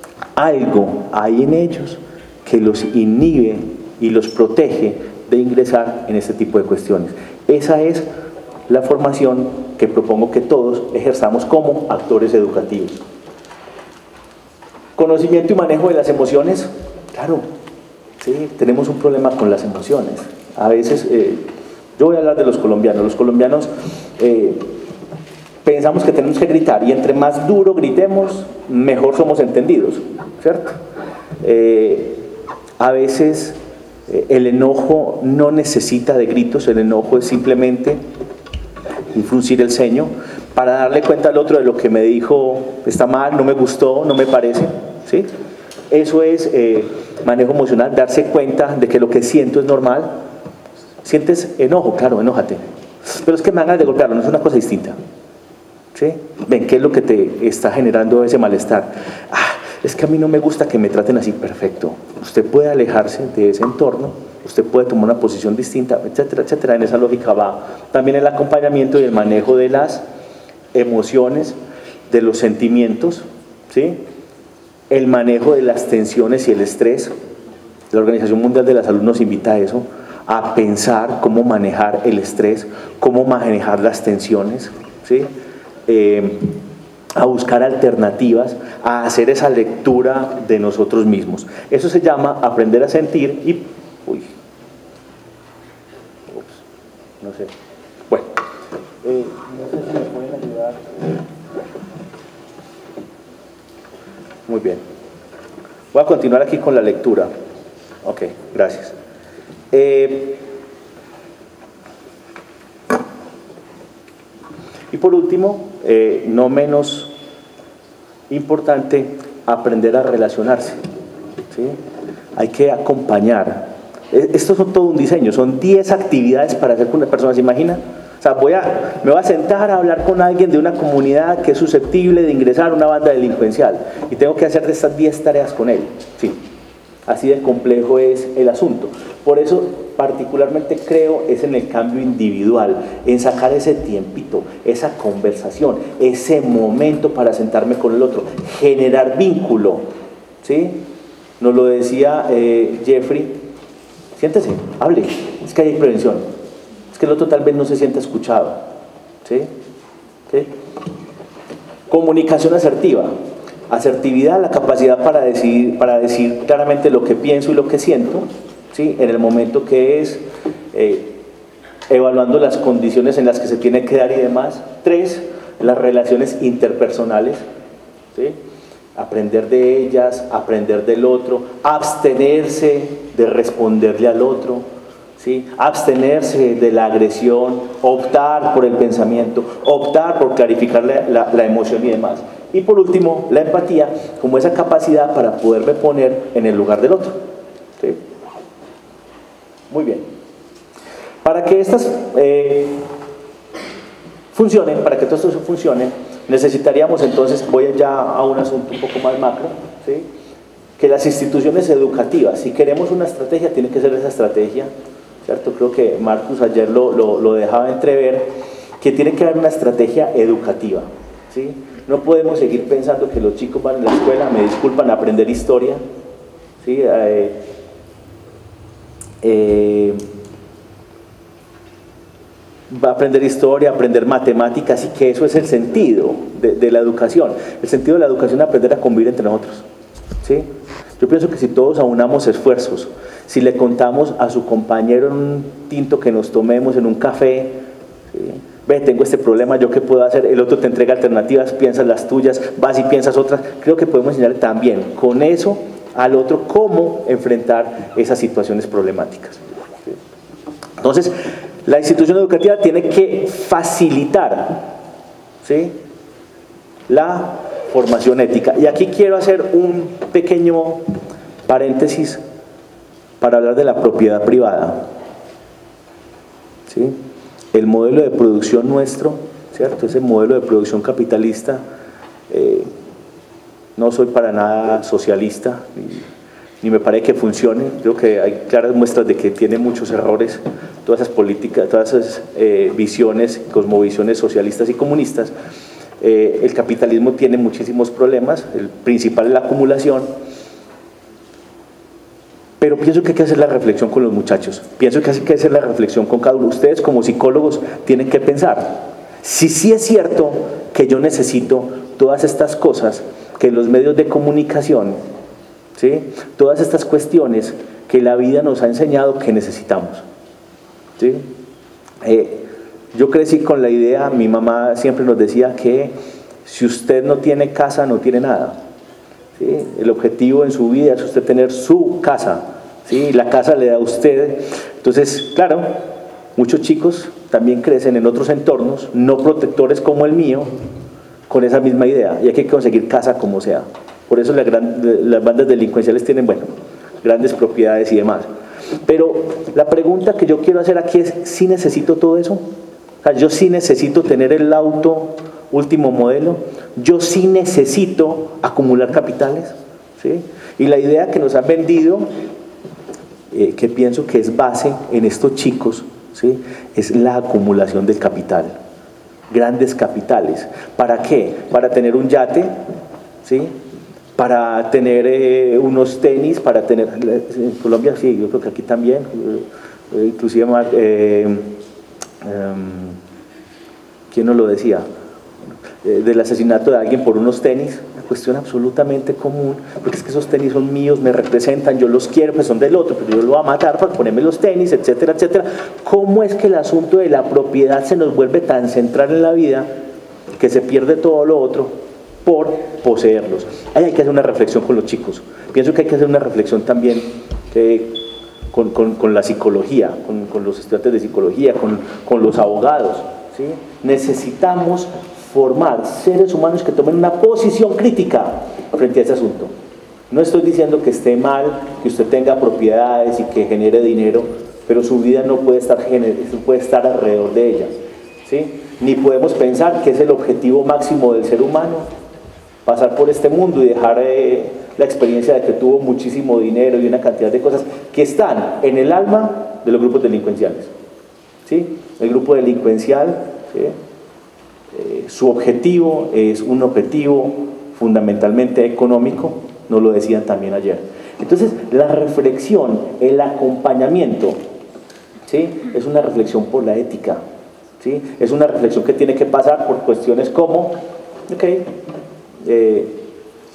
Speaker 1: algo hay en ellos que los inhibe y los protege de ingresar en este tipo de cuestiones. Esa es la formación que propongo que todos ejerzamos como actores educativos. Conocimiento y manejo de las emociones. Claro, sí, tenemos un problema con las emociones. A veces, eh, yo voy a hablar de los colombianos. Los colombianos eh, pensamos que tenemos que gritar, y entre más duro gritemos, mejor somos entendidos, ¿cierto? Eh, a veces eh, el enojo no necesita de gritos, el enojo es simplemente fruncir el ceño para darle cuenta al otro de lo que me dijo está mal, no me gustó, no me parece, ¿sí? Eso es eh, manejo emocional, darse cuenta de que lo que siento es normal. ¿Sientes enojo? Claro, enójate. Pero es que me dan ganas de golpearlo, no es una cosa distinta. ¿Sí? Ven, ¿qué es lo que te está generando ese malestar? Ah, es que a mí no me gusta que me traten así. Perfecto. Usted puede alejarse de ese entorno, usted puede tomar una posición distinta, etcétera, etcétera. En esa lógica va también el acompañamiento y el manejo de las emociones, de los sentimientos, ¿sí? El manejo de las tensiones y el estrés. La Organización Mundial de la Salud nos invita a eso, a pensar cómo manejar el estrés, cómo manejar las tensiones, ¿sí? Eh, a buscar alternativas, a hacer esa lectura de nosotros mismos. Eso se llama aprender a sentir y... Uy, ups, no sé. Bueno, eh, no sé si me pueden ayudar. Muy bien. Voy a continuar aquí con la lectura. Ok, gracias. Eh, y por último, eh, no menos importante, aprender a relacionarse, ¿sí? Hay que acompañar. Esto es todo un diseño, son diez actividades para hacer con una persona, ¿se imagina? O sea, voy a, me voy a sentar a hablar con alguien de una comunidad que es susceptible de ingresar a una banda delincuencial y tengo que hacer de estas diez tareas con él. Sí, así de complejo es el asunto. Por eso, particularmente creo es en el cambio individual, en sacar ese tiempito, esa conversación, ese momento para sentarme con el otro, generar vínculo, ¿sí? Nos lo decía eh, Jeffrey, siéntese, hable, es que hay prevención, es que el otro tal vez no se sienta escuchado, ¿sí? ¿Sí? Comunicación asertiva. Asertividad, la capacidad para decir, para decir claramente lo que pienso y lo que siento, ¿sí? En el momento que es, eh, evaluando las condiciones en las que se tiene que dar y demás. Tres, las relaciones interpersonales, ¿sí? Aprender de ellas, aprender del otro, abstenerse de responderle al otro, ¿sí? Abstenerse de la agresión, optar por el pensamiento, optar por clarificar la, la, la emoción y demás. Y por último, la empatía, como esa capacidad para poderme poner en el lugar del otro, ¿sí? Muy bien. Para que estas eh, funcionen, para que todo esto funcione, necesitaríamos entonces, voy ya a un asunto un poco más macro, ¿sí? Que las instituciones educativas, si queremos una estrategia, tiene que ser esa estrategia, ¿cierto? Creo que Marcus ayer lo, lo, lo dejaba entrever, que tiene que haber una estrategia educativa, ¿sí? No podemos seguir pensando que los chicos van a la escuela, me disculpan, a aprender historia, ¿sí? Eh, eh, va a aprender historia, aprender matemáticas, y que eso es el sentido de, de la educación. El sentido de la educación es aprender a convivir entre nosotros, ¿sí? Yo pienso que si todos aunamos esfuerzos, si le contamos a su compañero en un tinto que nos tomemos, en un café, ¿sí? Ve, tengo este problema, ¿yo qué puedo hacer? El otro te entrega alternativas, piensas las tuyas, vas y piensas otras. Creo que podemos enseñar también con eso al otro cómo enfrentar esas situaciones problemáticas, ¿sí? Entonces, la institución educativa tiene que facilitar, ¿sí?, la formación ética. Y aquí quiero hacer un pequeño paréntesis para hablar de la propiedad privada, ¿sí? El modelo de producción nuestro, ¿cierto? Ese modelo de producción capitalista, eh, no soy para nada socialista, ni, ni me parece que funcione. Creo que hay claras muestras de que tiene muchos errores, todas esas políticas, todas esas eh, visiones, cosmovisiones socialistas y comunistas. Eh, el capitalismo tiene muchísimos problemas, el principal es la acumulación, pero pienso que hay que hacer la reflexión con los muchachos, pienso que hay que hacer la reflexión con cada uno. Ustedes como psicólogos tienen que pensar, si sí es cierto que yo necesito todas estas cosas, que los medios de comunicación, ¿sí?, todas estas cuestiones que la vida nos ha enseñado que necesitamos, ¿sí? Eh, yo crecí con la idea, mi mamá siempre nos decía que si usted no tiene casa, no tiene nada, ¿sí? El objetivo en su vida es usted tener su casa, ¿sí? La casa le da a usted. Entonces, claro, muchos chicos también crecen en otros entornos no protectores como el mío, con esa misma idea, y hay que conseguir casa como sea. Por eso las, gran, las bandas delincuenciales tienen, bueno, grandes propiedades y demás. Pero la pregunta que yo quiero hacer aquí es, ¿sí necesito todo eso? O sea, yo sí necesito tener el auto último modelo, yo sí necesito acumular capitales, ¿sí? Y la idea que nos han vendido, eh, que pienso que es base en estos chicos, ¿sí?, es la acumulación del capital, grandes capitales. ¿Para qué? Para tener un yate, ¿sí?, para tener eh, unos tenis, para tener, en Colombia sí, yo creo que aquí también, eh, inclusive más, eh, Um, ¿quién nos lo decía? Eh, del asesinato de alguien por unos tenis, una cuestión absolutamente común, porque es que esos tenis son míos, me representan, yo los quiero, pues son del otro, pero yo lo voy a matar para ponerme los tenis, etcétera, etcétera. ¿Cómo es que el asunto de la propiedad se nos vuelve tan central en la vida que se pierde todo lo otro por poseerlos? Ahí hay que hacer una reflexión con los chicos. Pienso que hay que hacer una reflexión también eh, Con, con, con la psicología, con, con los estudiantes de psicología, con, con los abogados, ¿sí? Necesitamos formar seres humanos que tomen una posición crítica frente a ese asunto. No estoy diciendo que esté mal que usted tenga propiedades y que genere dinero, pero su vida no puede estar, puede estar alrededor de ellas, ¿sí? Ni podemos pensar que es el objetivo máximo del ser humano, pasar por este mundo y dejar eh, la experiencia de que tuvo muchísimo dinero y una cantidad de cosas que están en el alma de los grupos delincuenciales, ¿sí? El grupo delincuencial, ¿sí?, eh, su objetivo es un objetivo fundamentalmente económico, nos lo decían también ayer. Entonces, la reflexión, el acompañamiento, ¿sí?, es una reflexión por la ética, ¿sí?, es una reflexión que tiene que pasar por cuestiones como, ok, eh,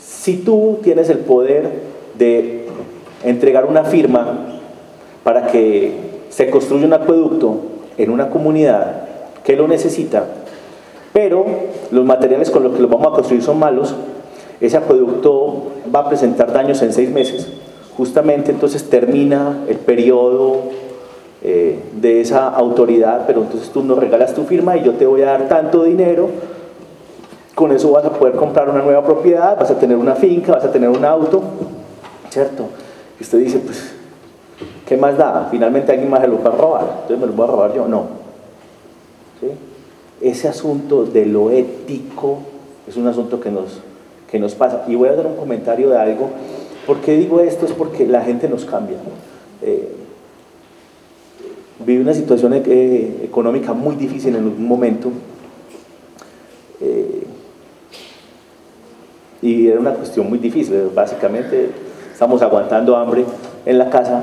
Speaker 1: Si tú tienes el poder de entregar una firma para que se construya un acueducto en una comunidad que lo necesita, pero los materiales con los que lo vamos a construir son malos, ese acueducto va a presentar daños en seis meses, justamente entonces termina el periodo eh, de esa autoridad, pero entonces tú nos regalas tu firma y yo te voy a dar tanto dinero, con eso vas a poder comprar una nueva propiedad, vas a tener una finca, vas a tener un auto, ¿cierto? Y usted dice, pues, ¿qué más da? Finalmente alguien más se lo va a robar, entonces me lo voy a robar yo, no. ¿Sí? Ese asunto de lo ético es un asunto que nos, que nos pasa. Y voy a dar un comentario de algo. ¿Por qué digo esto? Es porque la gente nos cambia. Eh, vive una situación eh, económica muy difícil en un momento. Eh, y era una cuestión muy difícil. Básicamente estamos aguantando hambre en la casa.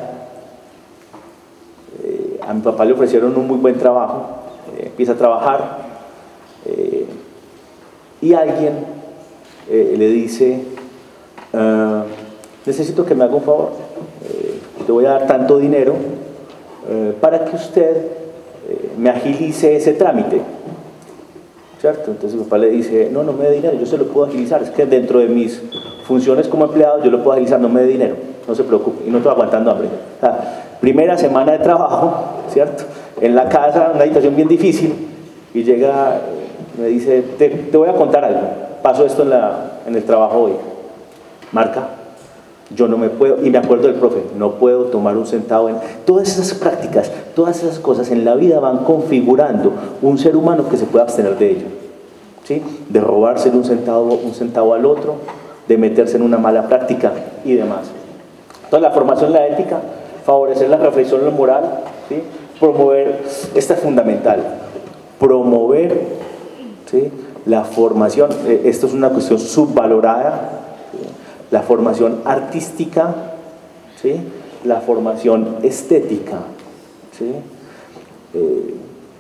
Speaker 1: Eh, a mi papá le ofrecieron un muy buen trabajo. Eh, empieza a trabajar. Eh, y alguien eh, le dice, uh, necesito que me haga un favor, eh, te voy a dar tanto dinero eh, para que usted eh, me agilice ese trámite, ¿cierto? Entonces mi papá le dice, no, no me dé dinero, yo se lo puedo agilizar, es que dentro de mis funciones como empleado yo lo puedo agilizar, no me dé dinero, no se preocupe, y no estoy aguantando hambre. O sea, primera semana de trabajo, ¿cierto? En la casa, una situación bien difícil, y llega, me dice, te, te voy a contar algo, pasó esto en, la, en el trabajo hoy, Marca, yo no me puedo, y me acuerdo del profe, no puedo tomar un centavo en... Todas esas prácticas, todas esas cosas en la vida van configurando un ser humano que se puede abstener de ello, ¿sí? De robarse un centavo, un centavo al otro, de meterse en una mala práctica y demás. Entonces la formación en la ética, favorecer la reflexión en lo moral, ¿sí? Promover, esta es fundamental, promover, ¿sí? La formación, esto es una cuestión subvalorada, ¿sí? La formación artística, ¿sí? La formación estética, ¿sí? Eh,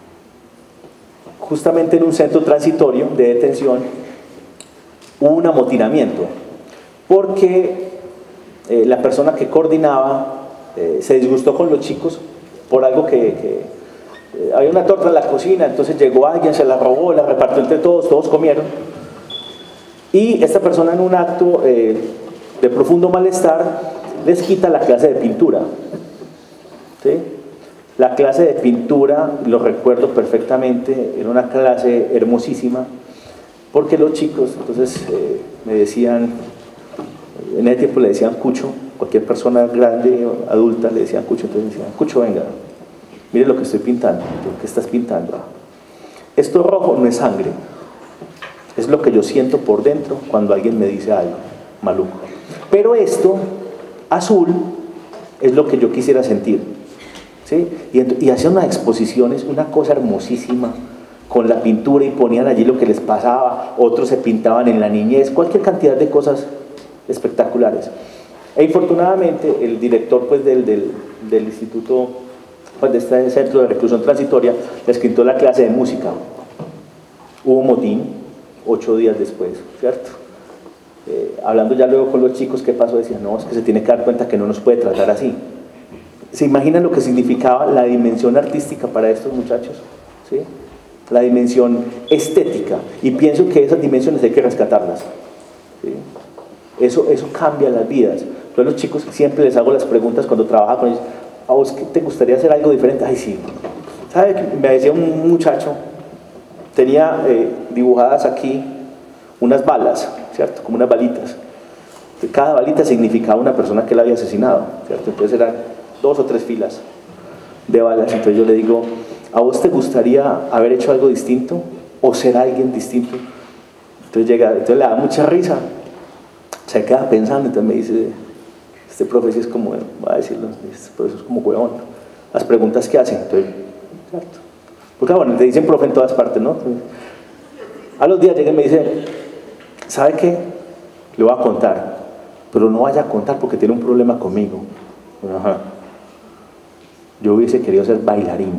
Speaker 1: justamente en un centro transitorio de detención hubo un amotinamiento porque eh, la persona que coordinaba eh, se disgustó con los chicos por algo que, que eh, había una torta en la cocina, entonces llegó alguien, se la robó, la repartió entre todos, todos comieron, y esta persona en un acto eh, de profundo malestar les quita la clase de pintura, ¿sí? La clase de pintura, lo recuerdo perfectamente, era una clase hermosísima, porque los chicos, entonces eh, me decían, en ese tiempo le decían Cucho, cualquier persona grande o adulta le decían Cucho, entonces decían, Cucho, venga, mire lo que estoy pintando, lo que estás pintando. Esto rojo no es sangre, es lo que yo siento por dentro cuando alguien me dice algo maluco. Pero esto, azul, es lo que yo quisiera sentir, ¿sí? Y, y hacían unas exposiciones, una cosa hermosísima, con la pintura, y ponían allí lo que les pasaba, otros se pintaban en la niñez, cualquier cantidad de cosas espectaculares. E infortunadamente el director pues, del, del, del instituto, pues, de este centro de reclusión transitoria, les quitó la clase de música. Hubo motín ocho días después, ¿cierto? Eh, hablando ya luego con los chicos, ¿qué pasó? Decían, no, es que se tiene que dar cuenta que no nos puede tratar así. ¿Se imaginan lo que significaba la dimensión artística para estos muchachos? ¿Sí? La dimensión estética, y pienso que esas dimensiones hay que rescatarlas, ¿sí? Eso, eso cambia las vidas. Yo a los chicos siempre les hago las preguntas cuando trabajo con ellos, ¿a vos te gustaría hacer algo diferente? Ay, sí. ¿Sabe qué? Me decía un muchacho, tenía eh, dibujadas aquí unas balas, ¿cierto? Como unas balitas. Cada balita significaba una persona que él había asesinado, ¿cierto? Entonces eran dos o tres filas de balas. Entonces yo le digo, ¿a vos te gustaría haber hecho algo distinto o ser alguien distinto? Entonces llega, entonces le da mucha risa, se queda pensando, entonces me dice, este profe sí es como, va a decirlo, este profesor es como huevón, las preguntas que hace, entonces, ¿cierto? Porque bueno, te dicen profe en todas partes, ¿no? Entonces, a los días llega y me dice, ¿sabe qué? Le voy a contar, pero no vaya a contar porque tiene un problema conmigo. Ajá. Yo hubiese querido ser bailarín.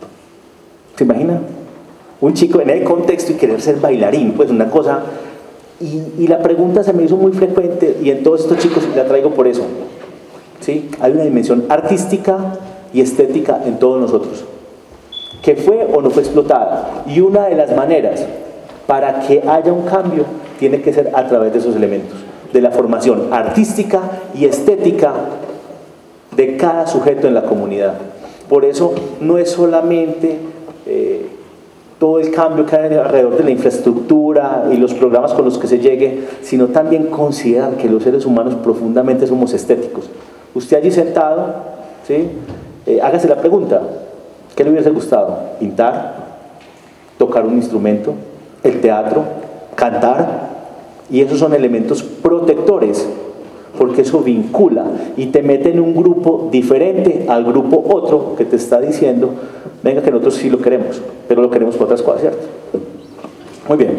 Speaker 1: ¿Se imagina? Un chico en el contexto y querer ser bailarín, pues una cosa Y, y la pregunta se me hizo muy frecuente, y en todos estos chicos la traigo por eso, ¿sí? Hay una dimensión artística y estética en todos nosotros, que fue o no fue explotada, y una de las maneras para que haya un cambio tiene que ser a través de esos elementos, de la formación artística y estética de cada sujeto en la comunidad. Por eso no es solamente eh, todo el cambio que hay alrededor de la infraestructura y los programas con los que se llegue, sino también considerar que los seres humanos profundamente somos estéticos. Usted allí sentado, ¿sí? eh, hágase la pregunta, ¿qué le hubiese gustado? ¿Pintar? ¿Tocar un instrumento? ¿El teatro? ¿Cantar? Y esos son elementos protectores, porque eso vincula y te mete en un grupo diferente al grupo otro que te está diciendo, venga que nosotros sí lo queremos, pero lo queremos por otras cosas, ¿cierto? Muy bien.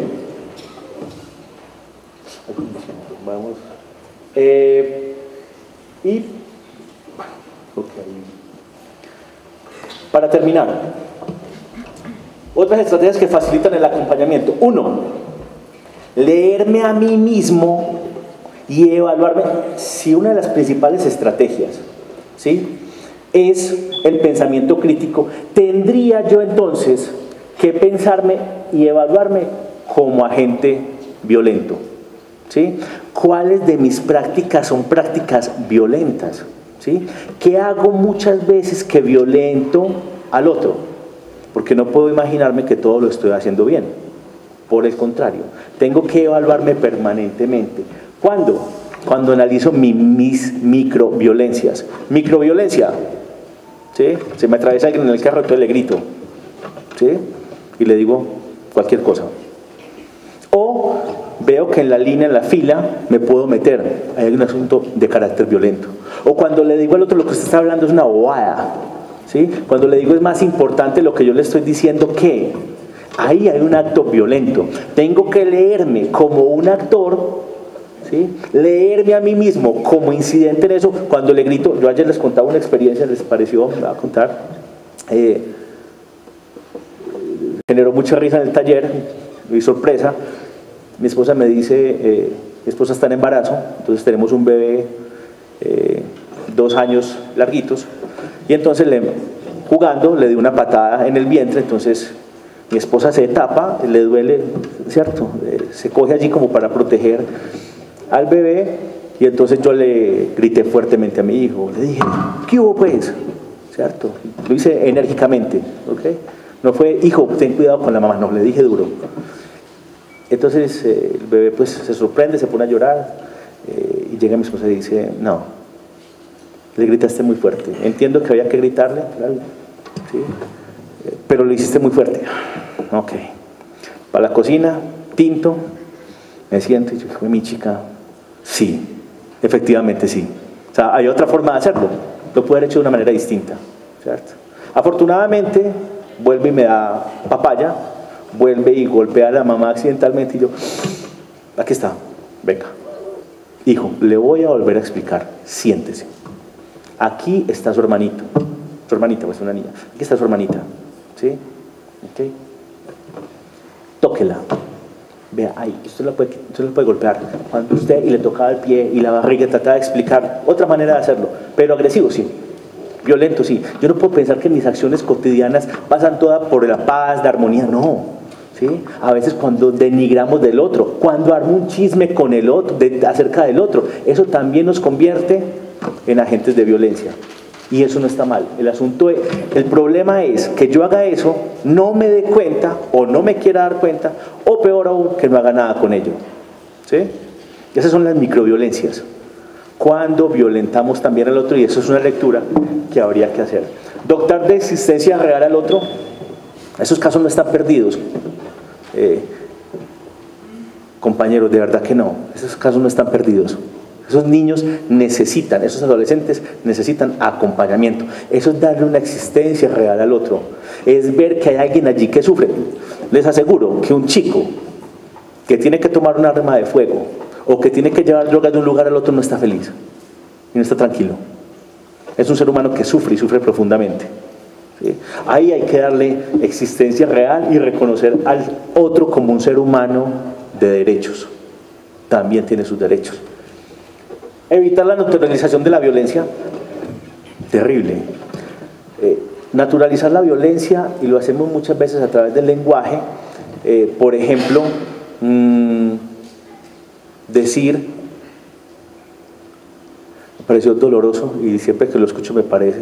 Speaker 1: Vamos. Eh, y okay. Para terminar, otras estrategias que facilitan el acompañamiento. Uno, leerme a mí mismo y evaluarme. Si una de las principales estrategias, ¿sí?, es el pensamiento crítico, tendría yo entonces que pensarme y evaluarme como agente violento, ¿sí? ¿Cuáles de mis prácticas son prácticas violentas? ¿Sí? ¿Qué hago muchas veces que violento al otro? Porque no puedo imaginarme que todo lo estoy haciendo bien. Por el contrario, tengo que evaluarme permanentemente. ¿Cuándo? Cuando analizo mi, mis microviolencias. Microviolencia, ¿sí? Se me atraviesa alguien en el carro, entonces le grito, ¿sí? Y le digo cualquier cosa. O veo que en la línea, en la fila, me puedo meter. Hay un asunto de carácter violento. O cuando le digo al otro lo que usted está hablando es una bobada, ¿sí? Cuando le digo es más importante lo que yo le estoy diciendo que... Ahí hay un acto violento. Tengo que leerme como un actor, ¿sí? Leerme a mí mismo como incidente en eso. Cuando le grito, yo ayer les contaba una experiencia, les pareció, me va a contar, eh, generó mucha risa en el taller, y sorpresa. Mi esposa me dice, eh, mi esposa está en embarazo, entonces tenemos un bebé, eh, dos años larguitos, y entonces le, jugando le di una patada en el vientre, entonces mi esposa se tapa, le duele, ¿cierto? Eh, se coge allí como para proteger al bebé, y entonces yo le grité fuertemente a mi hijo, le dije, ¿qué hubo pues? ¿Cierto? Lo hice enérgicamente, ¿ok? No fue, hijo, ten cuidado con la mamá, no, le dije duro. Entonces eh, el bebé pues se sorprende, se pone a llorar, eh, y llega mi esposa y dice, no, le gritaste muy fuerte, entiendo que había que gritarle, claro, ¿sí? eh, pero lo hiciste muy fuerte. Ok, para la cocina, tinto, me siento y yo digo, mi chica, sí, efectivamente sí. O sea, hay otra forma de hacerlo, lo puede haber hecho de una manera distinta, ¿cierto? Afortunadamente, vuelve y me da papaya, vuelve y golpea a la mamá accidentalmente y yo, aquí está, venga. Hijo, le voy a volver a explicar, siéntese. Aquí está su hermanito, su hermanita, pues una niña, aquí está su hermanita, ¿sí? ¿Ok? Tóquela. Vea, ahí, usted la, puede, usted la puede golpear. Cuando usted y le tocaba el pie y la barriga, trataba de explicar otra manera de hacerlo, pero agresivo, sí. Violento, sí. Yo no puedo pensar que mis acciones cotidianas pasan todas por la paz, la armonía, no. ¿Sí? A veces cuando denigramos del otro, cuando armo un chisme con el otro, de, acerca del otro, eso también nos convierte en agentes de violencia. Y eso no está mal. El asunto es, el problema es que yo haga eso, no me dé cuenta o no me quiera dar cuenta, o peor aún, que no haga nada con ello. ¿Sí? Esas son las microviolencias. Cuando violentamos también al otro, y eso es una lectura que habría que hacer. Dotar de existencia real al otro, esos casos no están perdidos. Eh, compañeros, de verdad que no, esos casos no están perdidos. Esos niños necesitan, esos adolescentes necesitan acompañamiento. Eso es darle una existencia real al otro. Es ver que hay alguien allí que sufre. Les aseguro que un chico que tiene que tomar un arma de fuego o que tiene que llevar drogas de un lugar al otro no está feliz y no está tranquilo. Es un ser humano que sufre y sufre profundamente. ¿Sí? Ahí hay que darle existencia real y reconocer al otro como un ser humano de derechos. también tiene sus derechos. Evitar la naturalización de la violencia, terrible. Eh, naturalizar la violencia, y lo hacemos muchas veces a través del lenguaje, eh, por ejemplo, mmm, decir, me pareció doloroso y siempre que lo escucho me parece,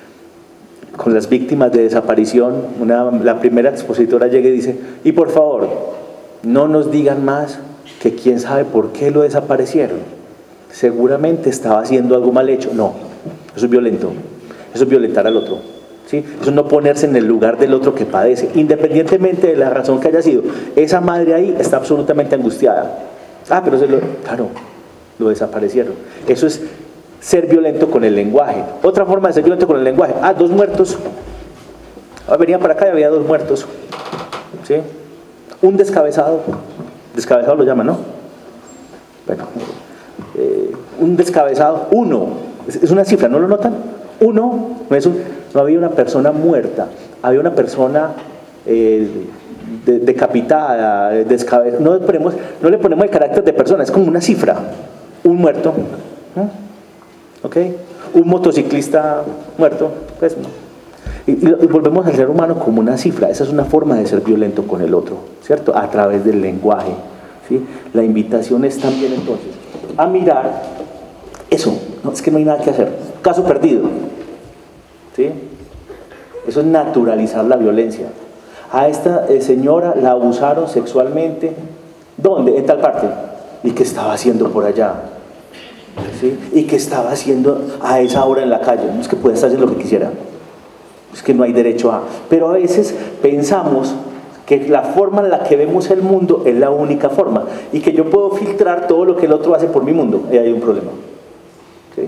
Speaker 1: con las víctimas de desaparición, una, la primera expositora llega y dice, y por favor, no nos digan más que quién sabe por qué lo desaparecieron, seguramente estaba haciendo algo mal hecho. No, eso es violento, eso es violentar al otro, ¿sí? Eso es no ponerse en el lugar del otro que padece, independientemente de la razón que haya sido. Esa madre ahí está absolutamente angustiada. Ah, pero se lo, claro, lo desaparecieron. Eso es ser violento con el lenguaje. Otra forma de ser violento con el lenguaje, ah, dos muertos, ah, venían para acá y había dos muertos, ¿sí? Un descabezado, descabezado lo llaman, ¿no? Bueno, eh, un descabezado, uno, es, es una cifra, ¿no lo notan? Uno, no, es un, no había una persona muerta, había una persona eh, de, decapitada, descabezada, no, no le ponemos el carácter de persona, es como una cifra, un muerto, ¿no? ¿Ok? Un motociclista muerto, pues no. Y, y volvemos al ser humano como una cifra. Esa es una forma de ser violento con el otro, ¿cierto? A través del lenguaje, ¿sí? La invitación es también entonces a mirar eso. No, es que no hay nada que hacer. Caso perdido, ¿sí? Eso es naturalizar la violencia. A esta eh, señora la abusaron sexualmente. ¿Dónde? En tal parte. ¿Y qué estaba haciendo por allá? ¿Sí? ¿Y qué estaba haciendo a esa hora en la calle? No es que pueda estar haciendo lo que quisiera, es que no hay derecho a... Pero a veces pensamos que la forma en la que vemos el mundo es la única forma y que yo puedo filtrar todo lo que el otro hace por mi mundo. Y hay un problema, ¿sí?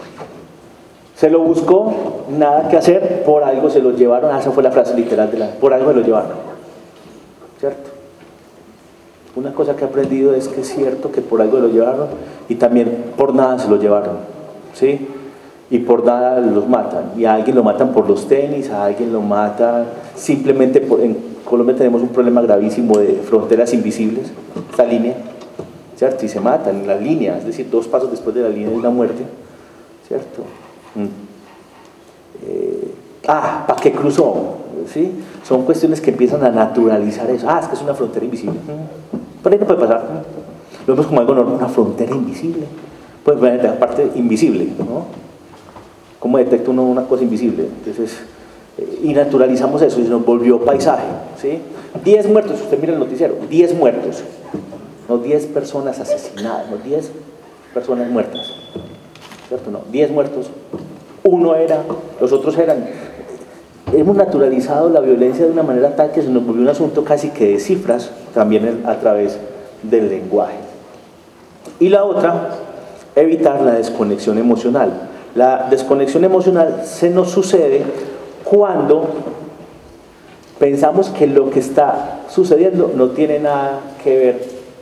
Speaker 1: Se lo buscó, nada que hacer, por algo se lo llevaron. Ah, esa fue la frase literal de la... Por algo se lo llevaron, ¿cierto? Una cosa que he aprendido es que es cierto que por algo lo llevaron y también por nada se lo llevaron, ¿sí? Y por nada los matan. Y a alguien lo matan por los tenis, a alguien lo matan simplemente por... En Colombia tenemos un problema gravísimo de fronteras invisibles, esta línea, ¿cierto? Y se matan en la línea, es decir, dos pasos después de la línea de una muerte, ¿cierto? Mm. Eh, ah, ¿para qué cruzó? ¿Sí? Son cuestiones que empiezan a naturalizar eso. Ah, es que es una frontera invisible. Por ahí no puede pasar. Lo vemos como algo normal, una frontera invisible. Pues bueno, la parte invisible, ¿no? ¿Cómo detecta uno una cosa invisible? Entonces, eh, y naturalizamos eso y se nos volvió paisaje, ¿sí? diez muertos, usted mira el noticiero, diez muertos. No diez personas asesinadas, no diez personas muertas. ¿Cierto? No, diez muertos. Uno era, los otros eran... Hemos naturalizado la violencia de una manera tal que se nos volvió un asunto casi que de cifras, también a través del lenguaje. Y la otra, evitar la desconexión emocional. La desconexión emocional se nos sucede cuando pensamos que lo que está sucediendo no tiene nada que ver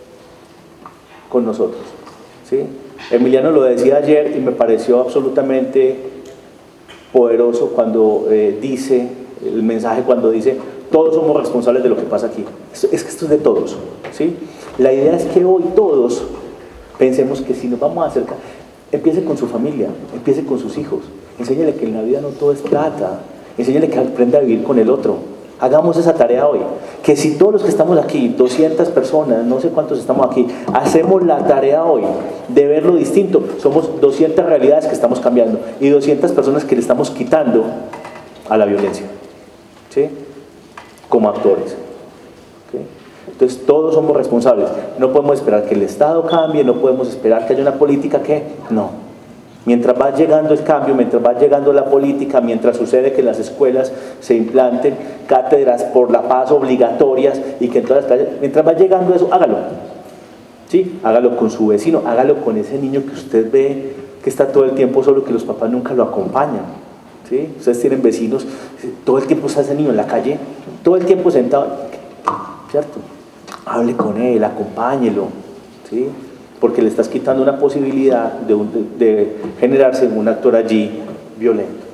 Speaker 1: con nosotros, ¿sí? Emiliano lo decía ayer y me pareció absolutamente poderoso cuando eh, dice, el mensaje cuando dice, todos somos responsables de lo que pasa aquí. Es, es que esto es de todos, ¿sí? La idea es que hoy todos pensemos que si nos vamos a acercar, empiece con su familia, empiece con sus hijos, enséñale que en la vida no todo es plata, enséñale que aprenda a vivir con el otro. Hagamos esa tarea hoy, que si todos los que estamos aquí, doscientas personas, no sé cuántos estamos aquí, hacemos la tarea hoy de verlo distinto, somos doscientas realidades que estamos cambiando y doscientas personas que le estamos quitando a la violencia, ¿sí? Como actores, ¿sí? Entonces todos somos responsables, no podemos esperar que el Estado cambie, no podemos esperar que haya una política que, no. Mientras va llegando el cambio, mientras va llegando la política, mientras sucede que en las escuelas se implanten cátedras por la paz obligatorias y que en todas las calles, mientras va llegando eso, hágalo. ¿Sí? Hágalo con su vecino, hágalo con ese niño que usted ve que está todo el tiempo solo, que los papás nunca lo acompañan. ¿Sí? Ustedes tienen vecinos, todo el tiempo está ese niño en la calle, todo el tiempo sentado, ¿cierto? Hable con él, acompáñelo, ¿sí? Porque le estás quitando una posibilidad de, un, de, de generarse un actor allí violento.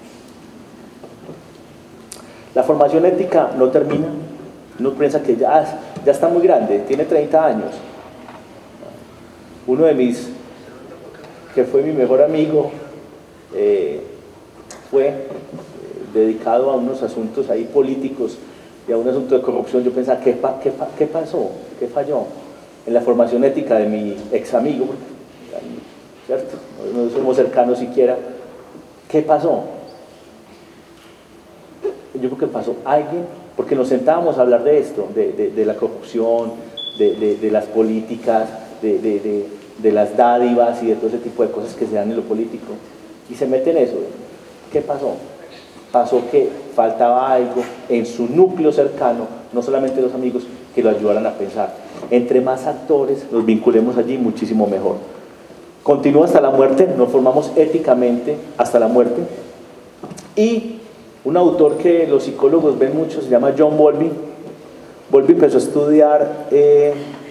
Speaker 1: La formación ética no termina. Uno piensa que ya, ya está muy grande, tiene treinta años. uno de mis, que fue mi mejor amigo, eh, fue eh, dedicado a unos asuntos ahí políticos y a un asunto de corrupción. Yo pensaba, ¿qué, pa, qué, pa, qué pasó? ¿Qué falló? En la formación ética de mi ex amigo, ¿cierto? No somos cercanos siquiera. ¿Qué pasó? Yo creo que pasó alguien, porque nos sentábamos a hablar de esto, de, de, de la corrupción, de, de, de las políticas, de, de, de, de las dádivas y de todo ese tipo de cosas que se dan en lo político, y se mete en eso. ¿Qué pasó? Pasó que faltaba algo en su núcleo cercano, no solamente los amigos, que lo ayudaran a pensar. Entre más actores nos vinculemos allí, muchísimo mejor. Continúa hasta la muerte, nos formamos éticamente hasta la muerte. Y un autor que los psicólogos ven mucho se llama John Bowlby. Bowlby empezó a estudiar eh,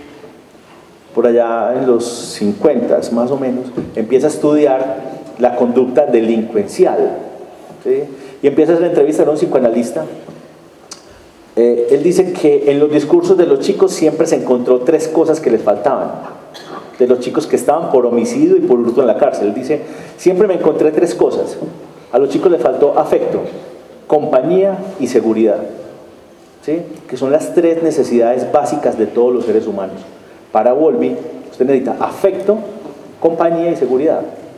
Speaker 1: por allá en los cincuenta más o menos, empieza a estudiar la conducta delincuencial, ¿sí? Y empieza a hacer entrevistas a un psicoanalista. Eh, él dice que en los discursos de los chicos siempre se encontró tres cosas que les faltaban, de los chicos que estaban por homicidio y por hurto en la cárcel. Él dice, siempre me encontré tres cosas. A los chicos les faltó afecto, compañía y seguridad, ¿sí? Que son las tres necesidades básicas de todos los seres humanos. Para Bowlby, usted necesita afecto, compañía y seguridad.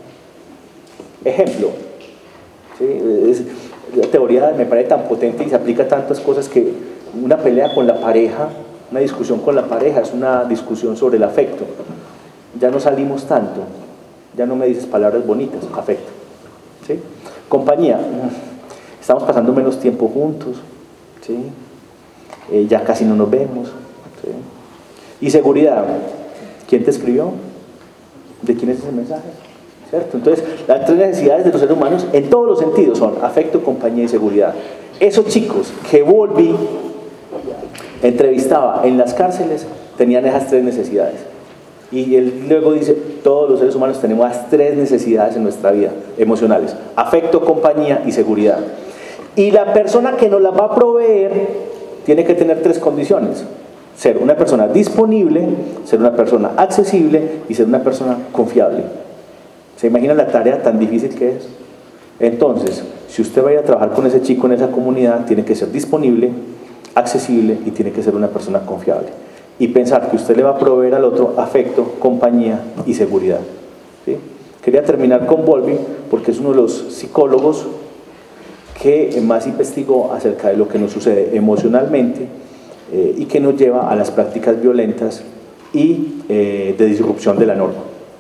Speaker 1: Ejemplo, ¿sí? Es, la teoría me parece tan potente y se aplica a tantas cosas que una pelea con la pareja, una discusión con la pareja es una discusión sobre el afecto. Ya no salimos tanto, ya no me dices palabras bonitas, afecto, ¿sí? Compañía, estamos pasando menos tiempo juntos, ¿sí? Eh, ya casi no nos vemos, ¿sí? Y seguridad, ¿quién te escribió? ¿De quién es ese mensaje? ¿Cierto? Entonces, las tres necesidades de los seres humanos en todos los sentidos son afecto, compañía y seguridad. Esos chicos que Bowlby entrevistaba en las cárceles tenían esas tres necesidades. Y él luego dice, todos los seres humanos tenemos las tres necesidades en nuestra vida emocionales: afecto, compañía y seguridad. Y la persona que nos las va a proveer tiene que tener tres condiciones: ser una persona disponible, ser una persona accesible y ser una persona confiable. ¿Se imagina la tarea tan difícil que es? Entonces, si usted va a ir a trabajar con ese chico en esa comunidad, tiene que ser disponible, accesible y tiene que ser una persona confiable. Y pensar que usted le va a proveer al otro afecto, compañía y seguridad, ¿sí? Quería terminar con Bowlby porque es uno de los psicólogos que más investigó acerca de lo que nos sucede emocionalmente eh, y que nos lleva a las prácticas violentas y eh, de disrupción de la norma.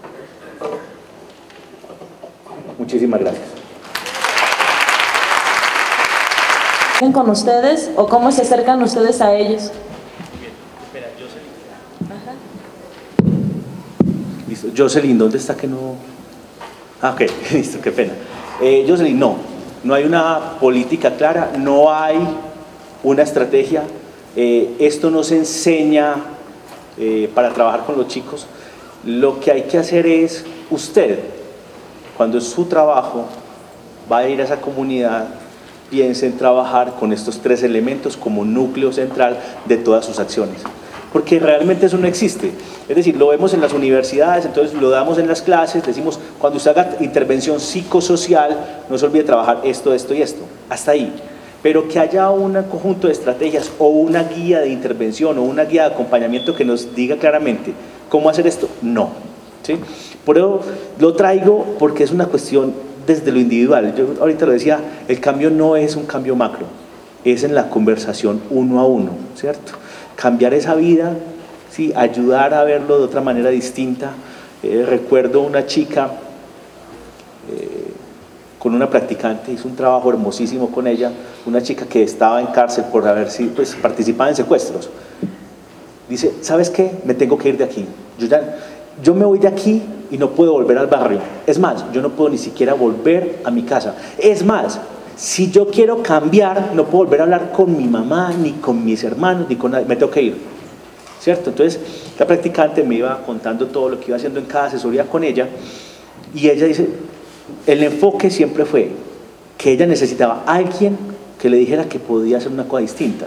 Speaker 1: Muchísimas gracias.
Speaker 2: ¿Con ustedes o cómo se acercan ustedes a ellos?
Speaker 1: Espera, Jocelyn. Ajá. Listo. Jocelyn, ¿dónde está que no? Ah, ok, listo, qué pena. Eh, Jocelyn, no, no hay una política clara, no hay una estrategia. Eh, esto no se enseña eh, para trabajar con los chicos. Lo que hay que hacer es, usted, cuando es su trabajo, va a ir a esa comunidad, piense en trabajar con estos tres elementos como núcleo central de todas sus acciones. Porque realmente eso no existe. Es decir, lo vemos en las universidades, entonces lo damos en las clases, decimos, cuando usted haga intervención psicosocial, no se olvide trabajar esto, esto y esto. Hasta ahí. Pero que haya un conjunto de estrategias o una guía de intervención o una guía de acompañamiento que nos diga claramente cómo hacer esto, no. ¿Sí? Por eso lo traigo porque es una cuestión desde lo individual. Yo ahorita lo decía, el cambio no es un cambio macro, es en la conversación uno a uno, ¿cierto? Cambiar esa vida, ¿sí? Ayudar a verlo de otra manera distinta. Eh, recuerdo una chica eh, con una practicante, hizo un trabajo hermosísimo con ella, una chica que estaba en cárcel por haber sido, pues, participado en secuestros. Dice, ¿sabes qué? Me tengo que ir de aquí. Yo ya... Yo me voy de aquí y no puedo volver al barrio. Es más, yo no puedo ni siquiera volver a mi casa. Es más, si yo quiero cambiar, no puedo volver a hablar con mi mamá, ni con mis hermanos, ni con nadie. Me tengo que ir, ¿cierto? Entonces, la practicante me iba contando todo lo que iba haciendo en cada asesoría con ella. Y ella dice, el enfoque siempre fue que ella necesitaba a alguien que le dijera que podía hacer una cosa distinta.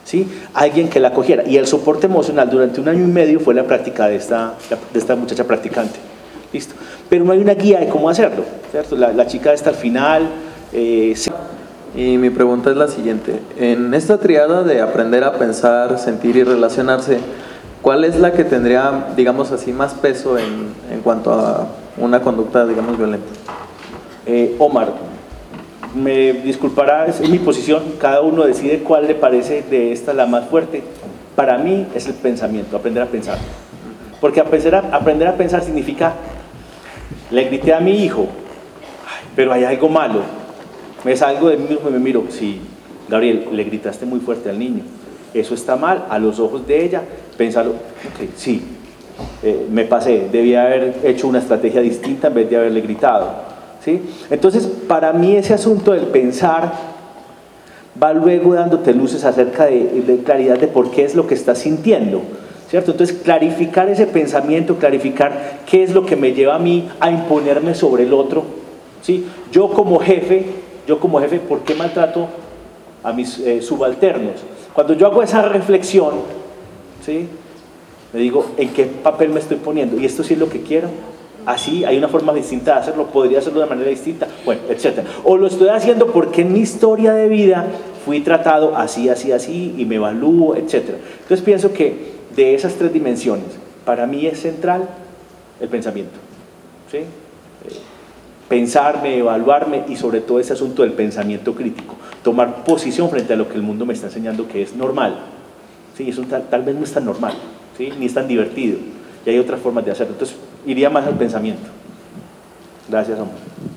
Speaker 1: ¿sí? Alguien que la acogiera. Y el soporte emocional durante un año y medio fue la práctica de esta, de esta muchacha practicante. Listo. Pero no hay una guía de cómo hacerlo, ¿cierto? La, la chica está al final. Eh, sí.
Speaker 3: Y mi pregunta es la siguiente. En esta triada de aprender a pensar, sentir y relacionarse, ¿cuál es la que tendría, digamos así, más peso en, en cuanto a una conducta, digamos, violenta?
Speaker 1: Eh, Omar, me disculpará, es mi posición, cada uno decide cuál le parece de esta la más fuerte. Para mí es el pensamiento, aprender a pensar. Porque aprender a, aprender a pensar significa, le grité a mi hijo, ay, pero hay algo malo. Me salgo de mí mismo y me miro, sí, Gabriel, le gritaste muy fuerte al niño. Eso está mal a los ojos de ella. Pensarlo, ok, sí, eh, me pasé, debía haber hecho una estrategia distinta en vez de haberle gritado, ¿sí? Entonces, para mí ese asunto del pensar va luego dándote luces acerca de, de claridad de por qué es lo que estás sintiendo, ¿cierto? Entonces, clarificar ese pensamiento, clarificar qué es lo que me lleva a mí a imponerme sobre el otro, ¿sí? Yo como jefe, yo como jefe, ¿por qué maltrato a mis eh, subalternos? Cuando yo hago esa reflexión, ¿sí? Me digo, ¿en qué papel me estoy poniendo? ¿Y esto sí es lo que quiero? Así, hay una forma distinta de hacerlo, podría hacerlo de manera distinta, bueno, etcétera. O lo estoy haciendo porque en mi historia de vida fui tratado así, así, así, y me evalúo, etcétera. Entonces pienso que de esas tres dimensiones, para mí es central el pensamiento, ¿sí? Eh, pensarme, evaluarme y sobre todo ese asunto del pensamiento crítico, tomar posición frente a lo que el mundo me está enseñando que es normal, ¿sí? Eso tal, tal vez no es tan normal, ¿sí? Ni es tan divertido, y hay otras formas de hacerlo. Entonces iría más al pensamiento. Gracias, Omar.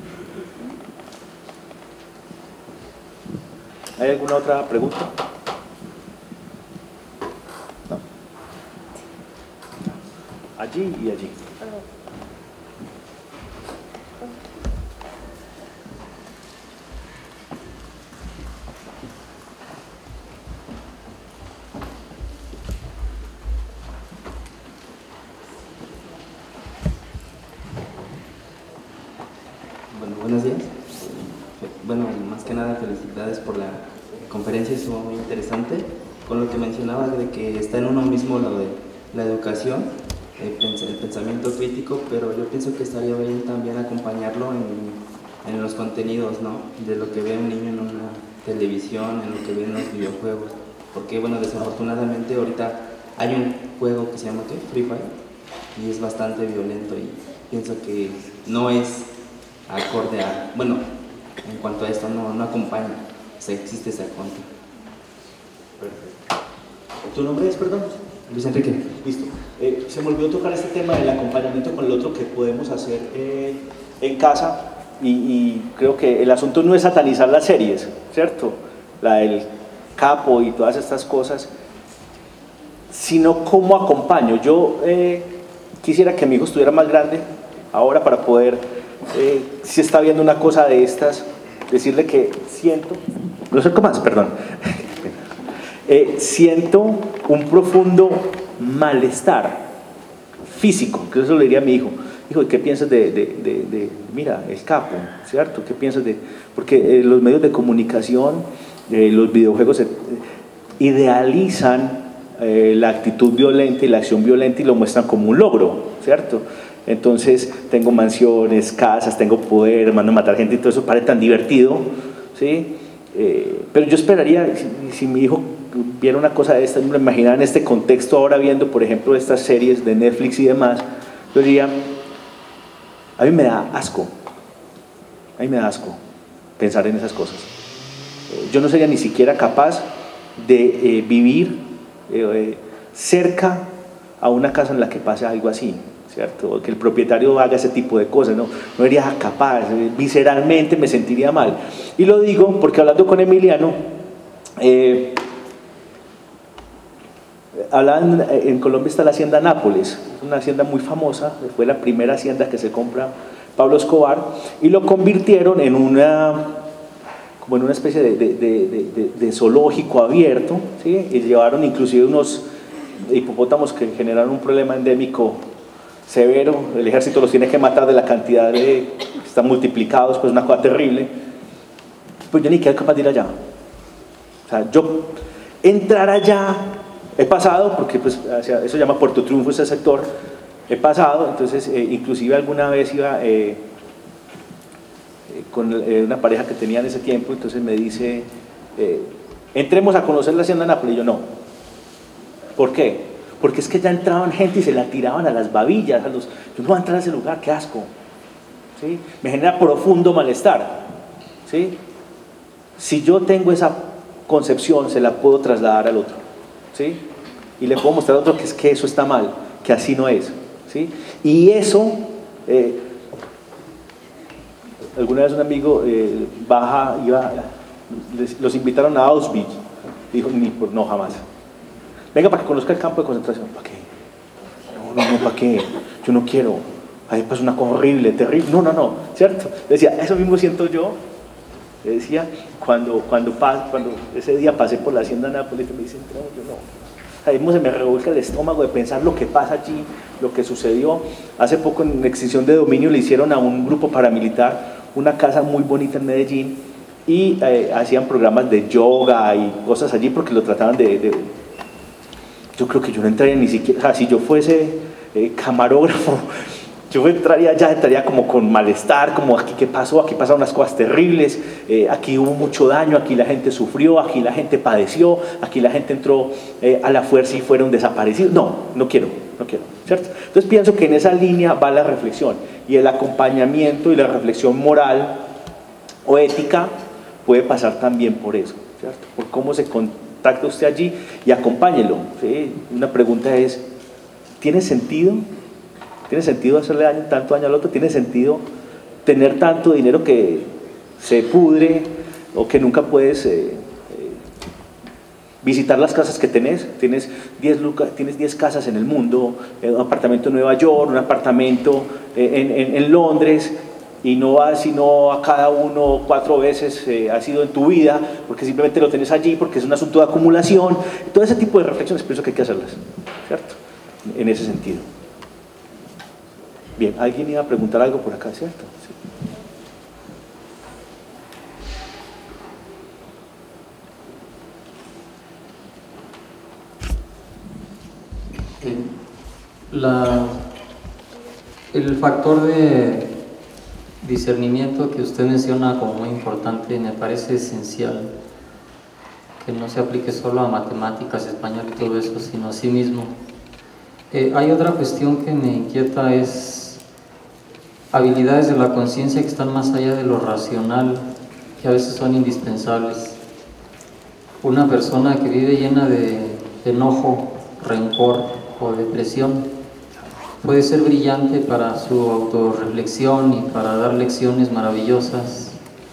Speaker 1: ¿Hay alguna otra pregunta? No. Allí y allí.
Speaker 4: Bueno, buenos días. Bueno, más que nada felicidades por la conferencia, estuvo muy interesante. Con lo que mencionaba de que está en uno mismo lo de la educación, el pensamiento crítico, pero yo pienso que estaría bien también acompañarlo en, en los contenidos, ¿no? De lo que ve un niño en una televisión, en lo que ve en los videojuegos. Porque, bueno, desafortunadamente ahorita hay un juego que se llama ¿qué? Free Fire, y es bastante violento y pienso que no es acorde a, bueno, en cuanto a esto no, no acompaña, o sea, existe esa contra.
Speaker 1: Perfecto. ¿Tu nombre es, perdón?
Speaker 4: Luis Enrique.
Speaker 1: Listo. Eh, se me olvidó tocar este tema del acompañamiento con el otro que podemos hacer eh, en casa y, y creo que el asunto no es satanizar las series, ¿cierto? La del capo y todas estas cosas, sino cómo acompaño. Yo eh, quisiera que mi hijo estuviera más grande ahora para poder, eh, si está viendo una cosa de estas, decirle que siento, no sé cómo más, perdón, eh, siento un profundo malestar físico, que eso le diría a mi hijo. Hijo, ¿y qué piensas de, de, de, de, mira, el capo, ¿cierto? ¿Qué piensas de...? Porque eh, los medios de comunicación, eh, los videojuegos eh, idealizan eh, la actitud violenta y la acción violenta y lo muestran como un logro, ¿cierto? Entonces, tengo mansiones, casas, tengo poder, mando a matar gente y todo eso parece tan divertido, ¿sí? Eh, pero yo esperaría, si, si mi hijo viera una cosa de esta, me lo imaginaba en este contexto ahora viendo, por ejemplo, estas series de Netflix y demás, yo diría, a mí me da asco, a mí me da asco pensar en esas cosas. Eh, yo no sería ni siquiera capaz de eh, vivir eh, cerca a una casa en la que pase algo así, ¿cierto? Que el propietario haga ese tipo de cosas, no, no sería capaz, eh, visceralmente me sentiría mal. Y lo digo porque hablando con Emiliano, eh, hablaban, en Colombia está la hacienda Nápoles, es una hacienda muy famosa, fue la primera hacienda que se compra Pablo Escobar y lo convirtieron en una, como en una especie de, de, de, de, de zoológico abierto, ¿sí? Y llevaron inclusive unos hipopótamos que generaron un problema endémico severo, el ejército los tiene que matar de la cantidad de, están multiplicados, pues una cosa terrible. Pues yo ni quedé capaz de ir allá. O sea, yo entrar allá, he pasado, porque pues, hacia, eso se llama Puerto Triunfo, ese sector, he pasado, entonces eh, inclusive alguna vez iba eh, eh, con eh, una pareja que tenía en ese tiempo, entonces me dice, eh, entremos a conocer la hacienda Nápoles, y yo no. ¿Por qué? Porque es que ya entraban gente y se la tiraban a las babillas, a los, yo no voy a entrar a ese lugar, qué asco, ¿sí? Me genera profundo malestar, ¿sí? Si yo tengo esa concepción, se la puedo trasladar al otro, ¿sí? Y le puedo mostrar al otro que es que eso está mal, que así no es, ¿sí? Y eso, eh, alguna vez un amigo eh, baja, iba, les, los invitaron a Auschwitz, dijo, ni por no, jamás. Venga para que conozca el campo de concentración. ¿Para qué? No, no, no, ¿para qué? Yo no quiero. Ahí pasa una cosa horrible, terrible. No, no, no, ¿cierto? Decía, eso mismo siento yo. Decía, cuando, cuando, cuando ese día pasé por la hacienda Nápoles, me dicen, no, yo no. Ahí se me revuelca el estómago de pensar lo que pasa allí, lo que sucedió. Hace poco en extinción de dominio le hicieron a un grupo paramilitar una casa muy bonita en Medellín y eh, hacían programas de yoga y cosas allí porque lo trataban de... de yo creo que yo no entraría ni siquiera, o sea, si yo fuese eh, camarógrafo, yo entraría ya, entraría como con malestar, como aquí qué pasó, aquí pasaron unas cosas terribles, eh, aquí hubo mucho daño, aquí la gente sufrió, aquí la gente padeció, aquí la gente entró eh, a la fuerza y fueron desaparecidos. No, no quiero, no quiero, ¿cierto? Entonces pienso que en esa línea va la reflexión y el acompañamiento y la reflexión moral o ética puede pasar también por eso, ¿cierto? Por cómo se contacta usted allí y acompáñelo, ¿sí? Una pregunta es, ¿tiene sentido? ¿Tiene sentido hacerle daño, tanto daño al otro? ¿Tiene sentido tener tanto dinero que se pudre o que nunca puedes eh, eh, visitar las casas que tenés? Tienes diez, lucas, tienes diez casas en el mundo, eh, un apartamento en Nueva York, un apartamento eh, en, en, en Londres, y no vas sino a cada uno cuatro veces eh, ha sido en tu vida, porque simplemente lo tenés allí, porque es un asunto de acumulación. Todo ese tipo de reflexiones pienso que hay que hacerlas, ¿cierto? En ese sentido. Bien, alguien iba a preguntar algo por acá, ¿cierto?
Speaker 5: Sí. La, el factor de discernimiento que usted menciona como muy importante me parece esencial, que no se aplique solo a matemáticas, español y todo eso, sino a sí mismo. Eh, hay otra cuestión que me inquieta, es habilidades de la conciencia que están más allá de lo racional, que a veces son indispensables. Una persona que vive llena de enojo, rencor o depresión puede ser brillante para su autorreflexión y para dar lecciones maravillosas,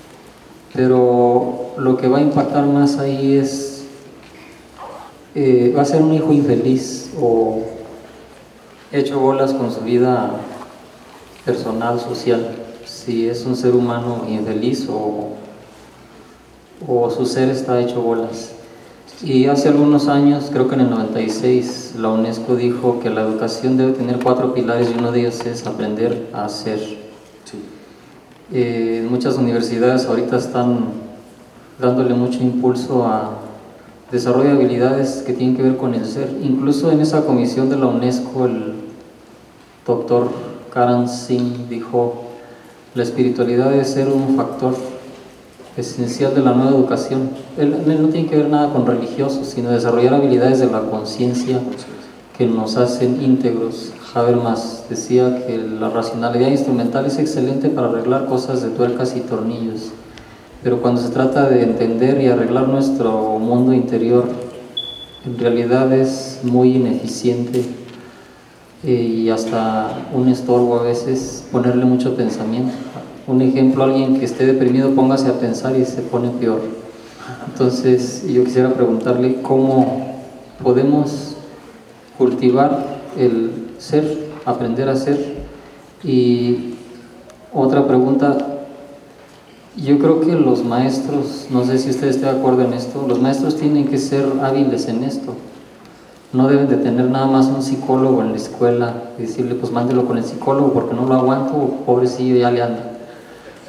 Speaker 5: pero lo que va a impactar más ahí es, eh, va a ser un hijo infeliz o hecho bolas con su vida personal, social, si es un ser humano infeliz o, o su ser está hecho bolas. Y hace algunos años, creo que en el noventa y seis, la UNESCO dijo que la educación debe tener cuatro pilares y uno de ellos es aprender a ser. Sí. Eh, muchas universidades ahorita están dándole mucho impulso a desarrollo de habilidades que tienen que ver con el ser. Incluso en esa comisión de la UNESCO, el doctor Karan Singh dijo, la espiritualidad debe ser un factor esencial de la nueva educación. Él, él no tiene que ver nada con religiosos, sino desarrollar habilidades de la conciencia que nos hacen íntegros. Habermas decía que la racionalidad instrumental es excelente para arreglar cosas de tuercas y tornillos, pero cuando se trata de entender y arreglar nuestro mundo interior, en realidad es muy ineficiente eh, y hasta un estorbo a veces ponerle mucho pensamiento. Un ejemplo, alguien que esté deprimido, póngase a pensar y se pone peor. Entonces, yo quisiera preguntarle cómo podemos cultivar el ser, aprender a ser. Y otra pregunta, yo creo que los maestros, no sé si usted esté de acuerdo en esto, los maestros tienen que ser hábiles en esto. No deben de tener nada más un psicólogo en la escuela y decirle, pues mándelo con el psicólogo porque no lo aguanto, pobrecillo, ya le anda.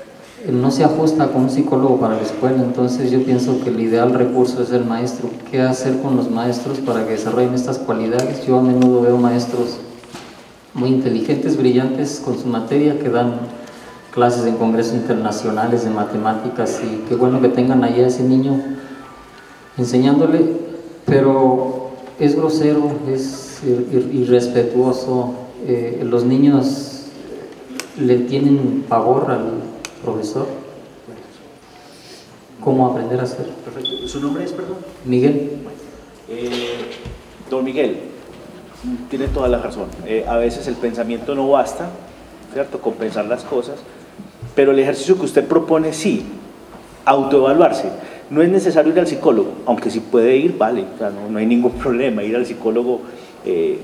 Speaker 5: no se ajusta con un psicólogo para la escuela. Entonces yo pienso que el ideal recurso es el maestro. ¿Qué hacer con los maestros para que desarrollen estas cualidades? Yo a menudo veo maestros muy inteligentes, brillantes con su materia, que dan clases en congresos internacionales de matemáticas, y qué bueno que tengan allá a ese niño enseñándole, pero es grosero, es irrespetuoso. Eh, los niños le tienen pavor al profesor. ¿Cómo aprender a hacer?
Speaker 1: Perfecto. ¿Su nombre es, perdón?
Speaker 5: Miguel.
Speaker 1: Eh, don Miguel, tiene toda la razón. Eh, a veces el pensamiento no basta, ¿cierto?, con pensar las cosas, pero el ejercicio que usted propone, sí, autoevaluarse. No es necesario ir al psicólogo, aunque si puede ir, vale, o sea, no, no hay ningún problema. Ir al psicólogo eh,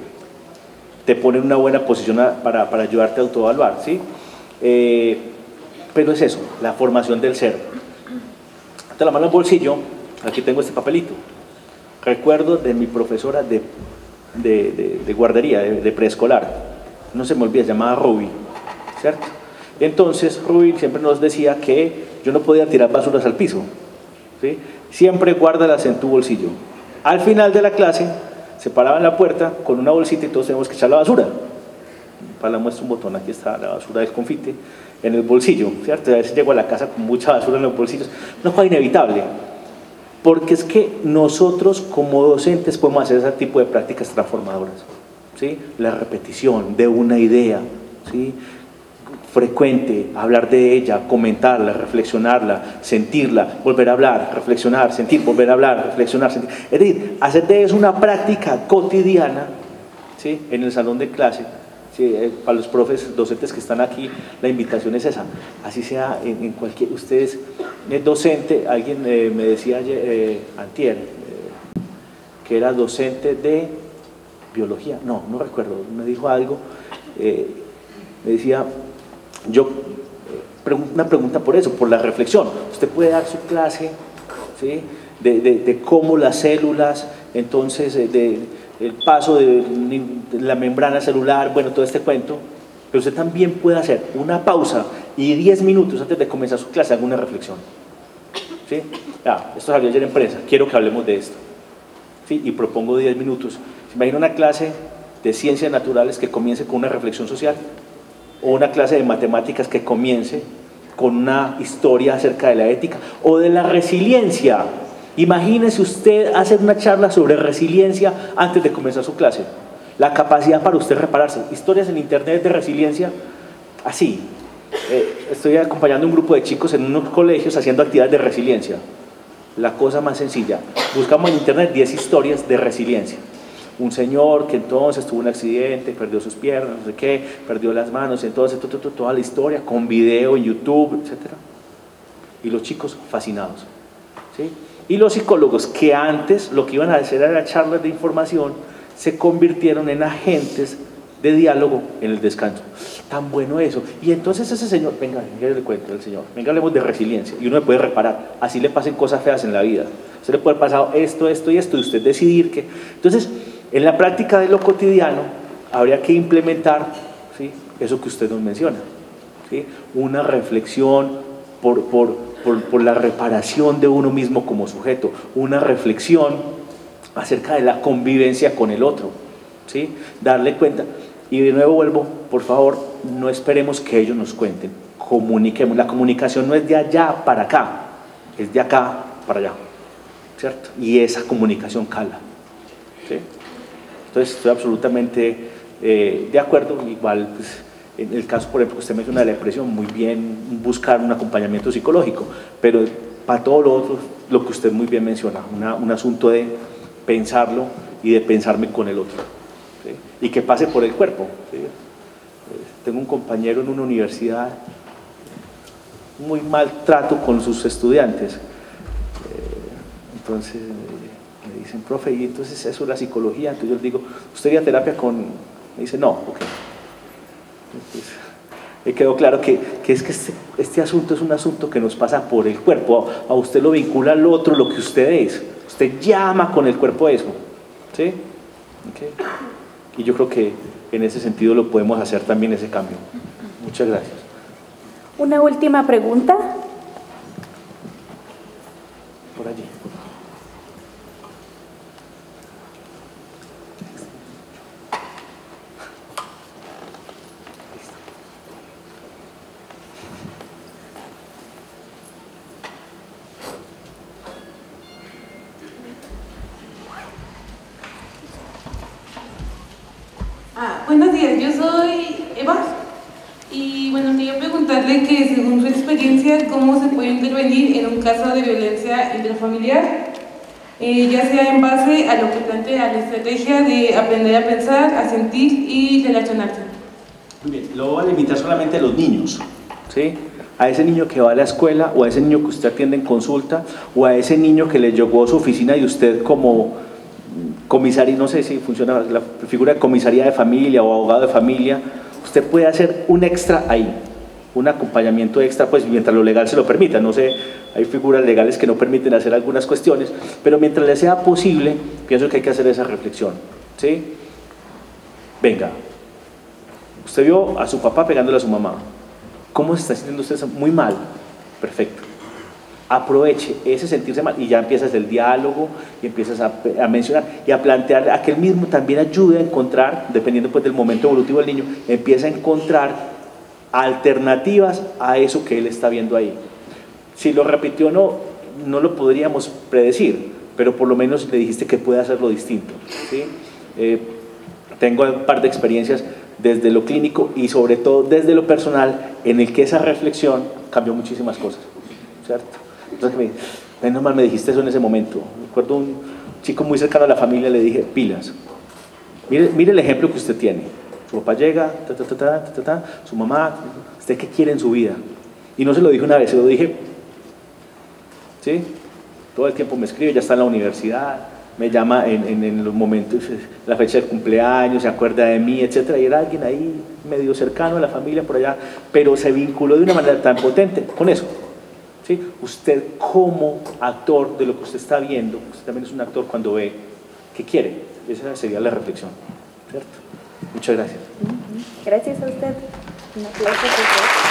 Speaker 1: te pone en una buena posición a, para, para ayudarte a autoevaluar, ¿sí? Eh, pero es eso, la formación del ser. Te la mano al bolsillo, aquí tengo este papelito. Recuerdo de mi profesora de, de, de, de guardería, de, de preescolar, no se me olvida, se llamaba Ruby, ¿cierto? Entonces Ruby siempre nos decía que yo no podía tirar basuras al piso, ¿sí? Siempre guárdalas en tu bolsillo. Al final de la clase se paraba en la puerta con una bolsita y todos tenemos que echar la basura. Para la muestra un botón, aquí está la basura del confite en el bolsillo, ¿cierto? A veces llego a la casa con mucha basura en los bolsillos, una cosa inevitable, porque es que nosotros como docentes podemos hacer ese tipo de prácticas transformadoras, ¿sí? La repetición de una idea, ¿sí?, frecuente, hablar de ella, comentarla, reflexionarla, sentirla, volver a hablar, reflexionar, sentir, volver a hablar, reflexionar, sentir. Es decir, hacer de eso una práctica cotidiana, ¿sí?, en el salón de clase. Sí, para los profes, docentes que están aquí, la invitación es esa, así sea en, en cualquier, ustedes, es docente, alguien eh, me decía ayer, eh, antier, eh, que era docente de biología, no, no recuerdo, me dijo algo, eh, me decía, yo, eh, una pregunta por eso, por la reflexión, usted puede dar su clase, ¿sí?, de, de, de cómo las células, entonces, de, de el paso de la membrana celular, bueno, todo este cuento, pero usted también puede hacer una pausa y diez minutos antes de comenzar su clase haga una reflexión, ¿sí? Ah, esto salió ayer en prensa, quiero que hablemos de esto, ¿sí? Y propongo diez minutos. ¿Se imagina una clase de ciencias naturales que comience con una reflexión social? O una clase de matemáticas que comience con una historia acerca de la ética o de la resiliencia. Imagínese usted hacer una charla sobre resiliencia antes de comenzar su clase. La capacidad para usted repararse. Historias en internet de resiliencia, así. Eh, estoy acompañando a un grupo de chicos en unos colegios haciendo actividades de resiliencia. La cosa más sencilla. Buscamos en internet diez historias de resiliencia. Un señor que entonces tuvo un accidente, perdió sus piernas, no sé qué, perdió las manos, entonces to, to, to, toda la historia con video en YouTube, etcétera. Y los chicos fascinados, ¿sí? Y los psicólogos que antes lo que iban a hacer era charlas de información, se convirtieron en agentes de diálogo en el descanso. Tan bueno eso. Y entonces ese señor, venga, venga, yo le cuento al señor, venga, hablemos de resiliencia. Y uno le puede reparar, así le pasen cosas feas en la vida. A usted le puede haber pasado esto, esto y esto, y usted decidir que... Entonces, en la práctica de lo cotidiano, habría que implementar, ¿sí?, eso que usted nos menciona, ¿sí?, una reflexión por... por Por, por la reparación de uno mismo como sujeto, una reflexión acerca de la convivencia con el otro, ¿sí?, darle cuenta. Y de nuevo vuelvo, por favor, no esperemos que ellos nos cuenten, comuniquemos. La comunicación no es de allá para acá, es de acá para allá, ¿cierto? Y esa comunicación cala, ¿sí? Entonces estoy absolutamente eh, de acuerdo. Igual, pues, en el caso, por ejemplo, que usted menciona de la depresión, muy bien buscar un acompañamiento psicológico, pero para todo lo otro, lo que usted muy bien menciona, una, un asunto de pensarlo y de pensarme con el otro, ¿sí?, y que pase por el cuerpo, ¿sí? Tengo un compañero en una universidad, muy mal trato con sus estudiantes, entonces me dicen, profe, y entonces eso es la psicología. Entonces yo les digo, ¿usted iría a terapia con...? Me dice, no, ok. Entonces, me quedó claro que, que es que este, este asunto es un asunto que nos pasa por el cuerpo. A, a usted lo vincula al otro lo que usted es. Usted llama con el cuerpo eso, ¿sí? Okay. Y yo creo que en ese sentido lo podemos hacer también, ese cambio. Muchas gracias.
Speaker 6: Una última pregunta.
Speaker 1: Por allí.
Speaker 7: Ah, buenos días, yo soy Eva y bueno, quería preguntarle que según su experiencia, ¿cómo se puede intervenir en un caso de violencia intrafamiliar? Eh, ya sea en base a lo que plantea la estrategia de aprender a pensar, a sentir y relacionarse.
Speaker 1: Muy bien, lo voy a limitar solamente a los niños, ¿sí? A ese niño que va a la escuela, o a ese niño que usted atiende en consulta, o a ese niño que le llegó a su oficina y usted como comisaría, no sé si funciona la figura de comisaría de familia o abogado de familia, usted puede hacer un extra ahí, un acompañamiento extra, pues mientras lo legal se lo permita. No sé, hay figuras legales que no permiten hacer algunas cuestiones, pero mientras le sea posible, pienso que hay que hacer esa reflexión, ¿sí? Venga, usted vio a su papá pegándole a su mamá. ¿Cómo se está sintiendo usted? Muy mal. Perfecto. Aproveche ese sentirse mal y ya empiezas el diálogo y empiezas a, a mencionar y a plantear a que él mismo también ayude a encontrar, dependiendo pues del momento evolutivo del niño, empieza a encontrar alternativas a eso que él está viendo ahí. Si lo repitió o no, no lo podríamos predecir, pero por lo menos le dijiste que puede hacerlo distinto, ¿sí? Eh, tengo un par de experiencias desde lo clínico y sobre todo desde lo personal en el que esa reflexión cambió muchísimas cosas, ¿cierto? Entonces, menos mal me dijiste eso en ese momento. Recuerdo un chico muy cercano a la familia, le dije, pilas, mire, mire el ejemplo que usted tiene. Su papá llega, ta, ta, ta, ta, ta, ta, su mamá, ¿usted qué quiere en su vida? Y no se lo dije una vez, se lo dije, ¿sí? Todo el tiempo me escribe, ya está en la universidad, me llama en, en, en los momentos, la fecha de cumpleaños, se acuerda de mí, etcétera, y era alguien ahí medio cercano a la familia por allá, pero se vinculó de una manera tan potente con eso. ¿Sí? Usted como actor de lo que usted está viendo, usted también es un actor cuando ve qué quiere. Esa sería la reflexión, ¿cierto? Muchas gracias.
Speaker 6: Gracias a usted. Un aplauso, por favor.